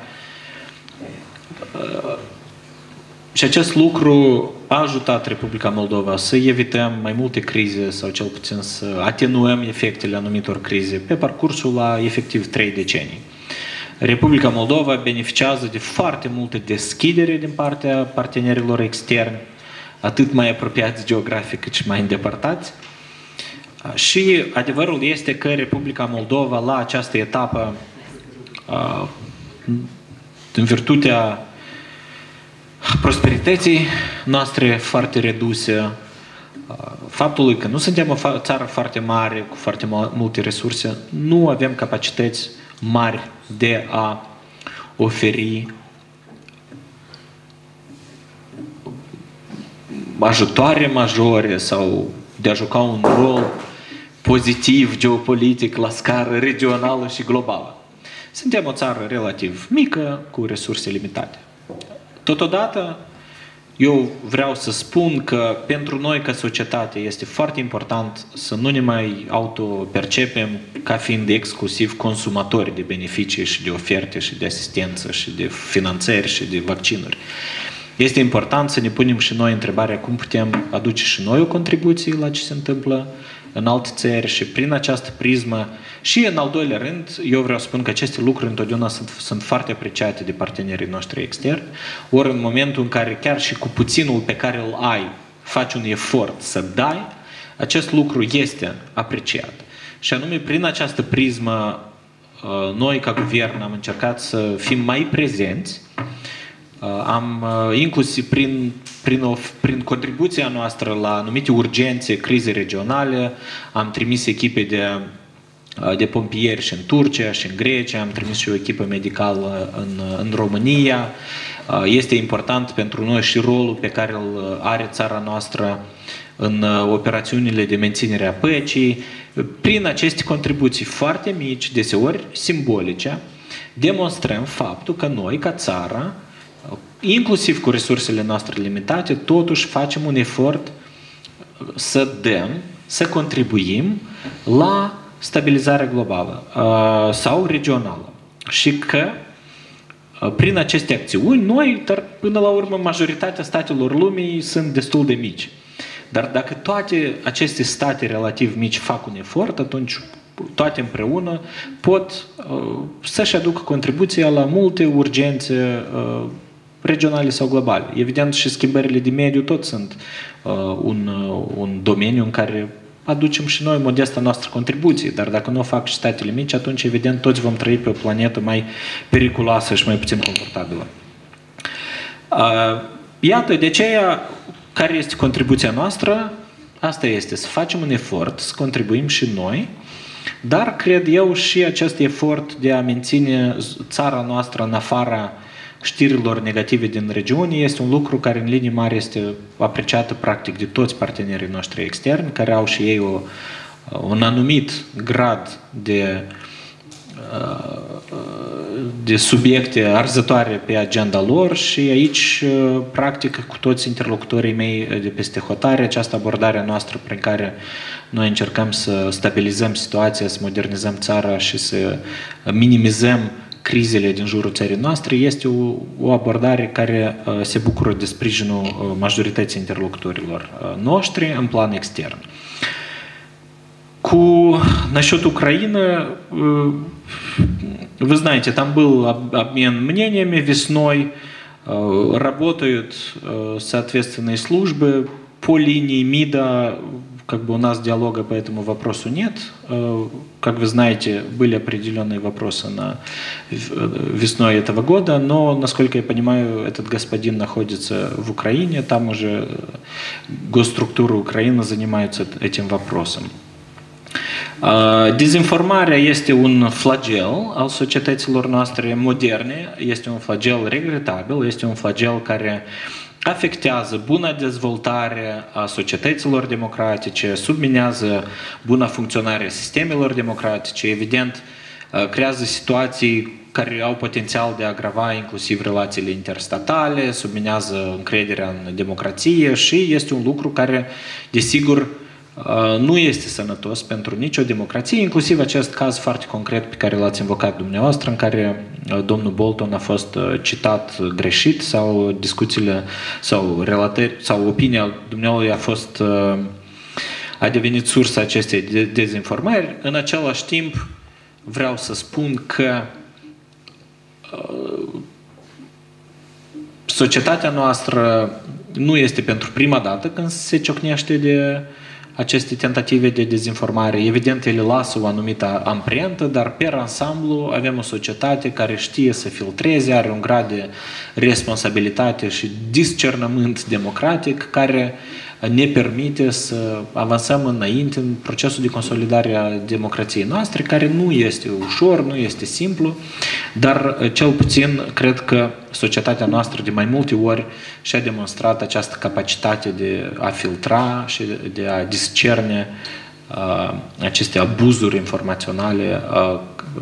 Și acest lucru a ajutat Republica Moldova să evităm mai multe crize sau cel puțin să atenuăm efectele anumitor crize pe parcursul la efectiv trei decenii. Republica Moldova beneficiază de foarte multe deschidere din partea partenerilor externi, atât mai apropiați geografic cât și mai îndepărtați. Și adevărul este că Republica Moldova la această etapă, în virtutea prosperității noastre foarte reduse, faptului că nu suntem o țară foarte mare, cu foarte multe resurse, nu avem capacități mari de a oferi ajutoare majore sau de a juca un rol pozitiv, geopolitic, la scară regională și globală. Suntem o țară relativ mică, cu resurse limitate. Totodată, eu vreau să spun că pentru noi ca societate este foarte important să nu ne mai autopercepem ca fiind exclusiv consumatori de beneficii și de oferte și de asistență și de finanțări și de vaccinuri. Este important să ne punem și noi întrebarea cum putem aduce și noi o contribuție la ce se întâmplă în alte țări și prin această prismă. Și în al doilea rând, eu vreau să spun că aceste lucruri întotdeauna sunt, sunt foarte apreciate de partenerii noștri externi, ori în momentul în care chiar și cu puținul pe care îl ai, faci un efort să dai, acest lucru este apreciat. Și anume, prin această prismă, noi ca guvern am încercat să fim mai prezenți, am inclusiv prin, prin, o, prin contribuția noastră la anumite urgențe, crize regionale, am trimis echipe de, de pompieri și în Turcia și în Grecia, am trimis și o echipă medicală în, în România. Este important pentru noi și rolul pe care îl are țara noastră în operațiunile de menținere a păcii. Prin aceste contribuții foarte mici, deseori simbolice, demonstrăm faptul că noi, ca țară, inclusiv cu resursele noastre limitate, totuși facem un efort să dăm, să contribuim la stabilizarea globală uh, sau regională. Și că uh, prin aceste acțiuni, noi, dar până la urmă, majoritatea statelor lumii sunt destul de mici. Dar dacă toate aceste state relativ mici fac un efort, atunci toate împreună pot uh, să-și aducă contribuția la multe urgențe uh, regionale sau globale. Evident, și schimbările de mediu tot sunt uh, un, uh, un domeniu în care aducem și noi modesta noastră contribuție, dar dacă nu o fac și statele mici, atunci evident toți vom trăi pe o planetă mai periculoasă și mai puțin confortabilă. Uh, iată, de aceea, care este contribuția noastră? Asta este, să facem un efort, să contribuim și noi, dar cred eu și acest efort de a menține țara noastră în afara știrilor negative din regiune este un lucru care în linii mari este apreciată practic de toți partenerii noștri externi, care au și ei o, un anumit grad de, de subiecte arzătoare pe agenda lor și aici practic cu toți interlocutorii mei de peste hotare această abordare noastră prin care noi încercăm să stabilizăm situația, să modernizăm țara și să minimizăm crizele din jurul țării noastre este o, o abordare care uh, se bucură de sprijinul uh, majorității interlocutorilor uh, noștri în plan extern. Cu насчет Украины, uh, вы знаете, там был обмен мнениями весной, работают соответственные службы по линии МИДа, как бы у нас диалога по этому вопросу нет. Как вы знаете, были определенные вопросы на весной этого года, но, насколько я понимаю, этот господин находится в Украине, там уже госструктуры Украины занимаются этим вопросом. Dezinformarea este un flagel al societăților noastre moderne, este un flagel regretabil, este un flagel care afectează buna dezvoltare a societăților democratice, subminează buna funcționare a sistemelor democratice, evident, creează situații care au potențial de a agrava inclusiv relațiile interstatale, subminează încrederea în democrație și este un lucru care, desigur, nu este sănătos pentru nicio democrație, inclusiv acest caz foarte concret pe care l-ați invocat dumneavoastră, în care domnul Bolton a fost citat greșit sau discuțiile sau relatări sau opinia dumneavoastră a fost a devenit sursa acestei dezinformări. În același timp vreau să spun că societatea noastră nu este pentru prima dată când se ciocnește de aceste tentative de dezinformare. Evident, ele lasă o anumită amprentă, dar per ansamblu avem o societate care știe să filtreze, are un grad de responsabilitate și discernământ democratic care ne permite să avansăm înainte în procesul de consolidare a democrației noastre, care nu este ușor, nu este simplu, dar cel puțin cred că societatea noastră de mai multe ori și-a demonstrat această capacitate de a filtra și de a discerne uh, aceste abuzuri informaționale uh,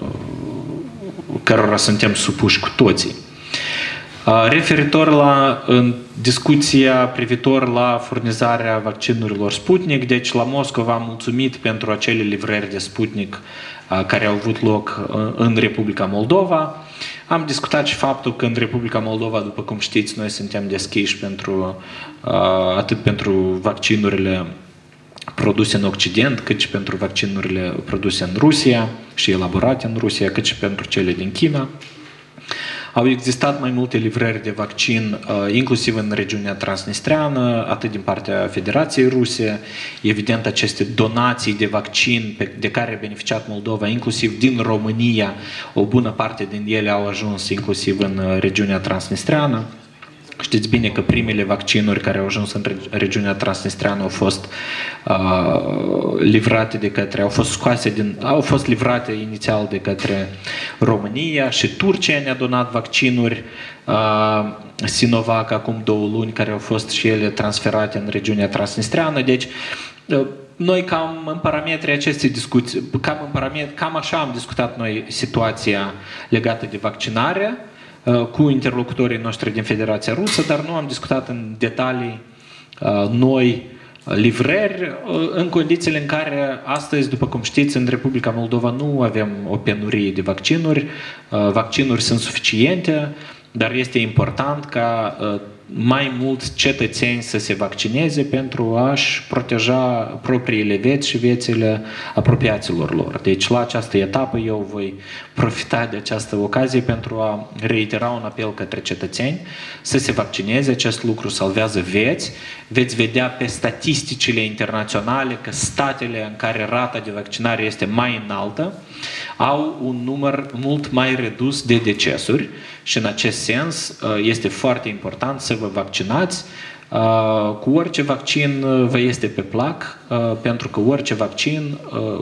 cărora suntem supuși cu toții. Referitor la în discuția privitor la furnizarea vaccinurilor Sputnik, deci la Moscova am mulțumit pentru acele livrări de Sputnik care au avut loc în Republica Moldova. Am discutat și faptul că în Republica Moldova, după cum știți, noi suntem deschiși pentru, atât pentru vaccinurile produse în Occident, cât și pentru vaccinurile produse în Rusia și elaborate în Rusia, cât și pentru cele din China. Au existat mai multe livrări de vaccin, inclusiv în regiunea transnistreană, atât din partea Federației Ruse. Evident, aceste donații de vaccin de care a beneficiat Moldova, inclusiv din România, o bună parte din ele au ajuns inclusiv în regiunea transnistreană. Știți bine că primele vaccinuri care au ajuns în regiunea transnistreană au fost uh, livrate de către, au fost scoase din, au fost livrate inițial de către România și Turcia ne-a donat vaccinuri uh, Sinovac acum două luni, care au fost și ele transferate în regiunea transnistreană. Deci uh, noi cam în parametrii acestei discuții, cam, în parametri, cam așa am discutat noi situația legată de vaccinare cu interlocutorii noștri din Federația Rusă, dar nu am discutat în detalii noi livrări, în condițiile în care astăzi, după cum știți, în Republica Moldova nu avem o penurie de vaccinuri, vaccinuri sunt suficiente, dar este important ca mai mulți cetățeni să se vaccineze pentru a-și proteja propriile vieți și viețile apropiaților lor. Deci la această etapă eu voi profita de această ocazie pentru a reitera un apel către cetățeni să se vaccineze. Acest lucru salvează vieți. Veți vedea pe statisticile internaționale că statele în care rata de vaccinare este mai înaltă au un număr mult mai redus de decesuri și în acest sens este foarte important să vă vaccinați. Cu orice vaccin vă este pe plac, pentru că orice vaccin,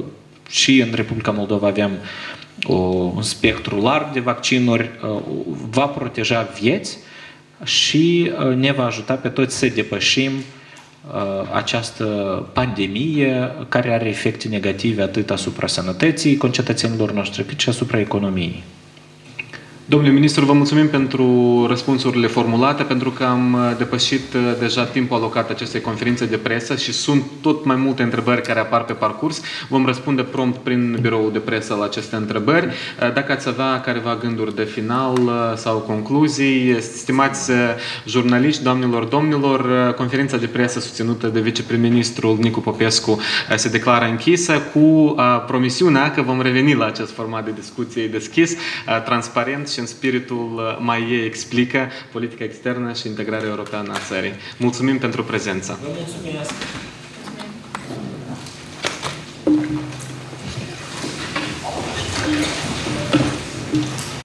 și în Republica Moldova avem un spectru larg de vaccinuri, va proteja vieți și ne va ajuta pe toți să depășim această pandemie care are efecte negative atât asupra sănătății concetățenilor noștri, cât și asupra economiei. Domnule ministru, vă mulțumim pentru răspunsurile formulate, pentru că am depășit deja timpul alocat acestei conferințe de presă și sunt tot mai multe întrebări care apar pe parcurs. Vom răspunde prompt prin biroul de presă la aceste întrebări. Dacă ați avea careva gânduri de final sau concluzii, stimați jurnaliști, doamnelor, domnilor, conferința de presă susținută de viceprim-ministrul Nicu Popescu se declară închisă cu promisiunea că vom reveni la acest format de discuție deschis, transparent și în spiritul mai ei explică politica externă și integrarea europeană a țării. Mulțumim pentru prezență! Vă mulțumesc!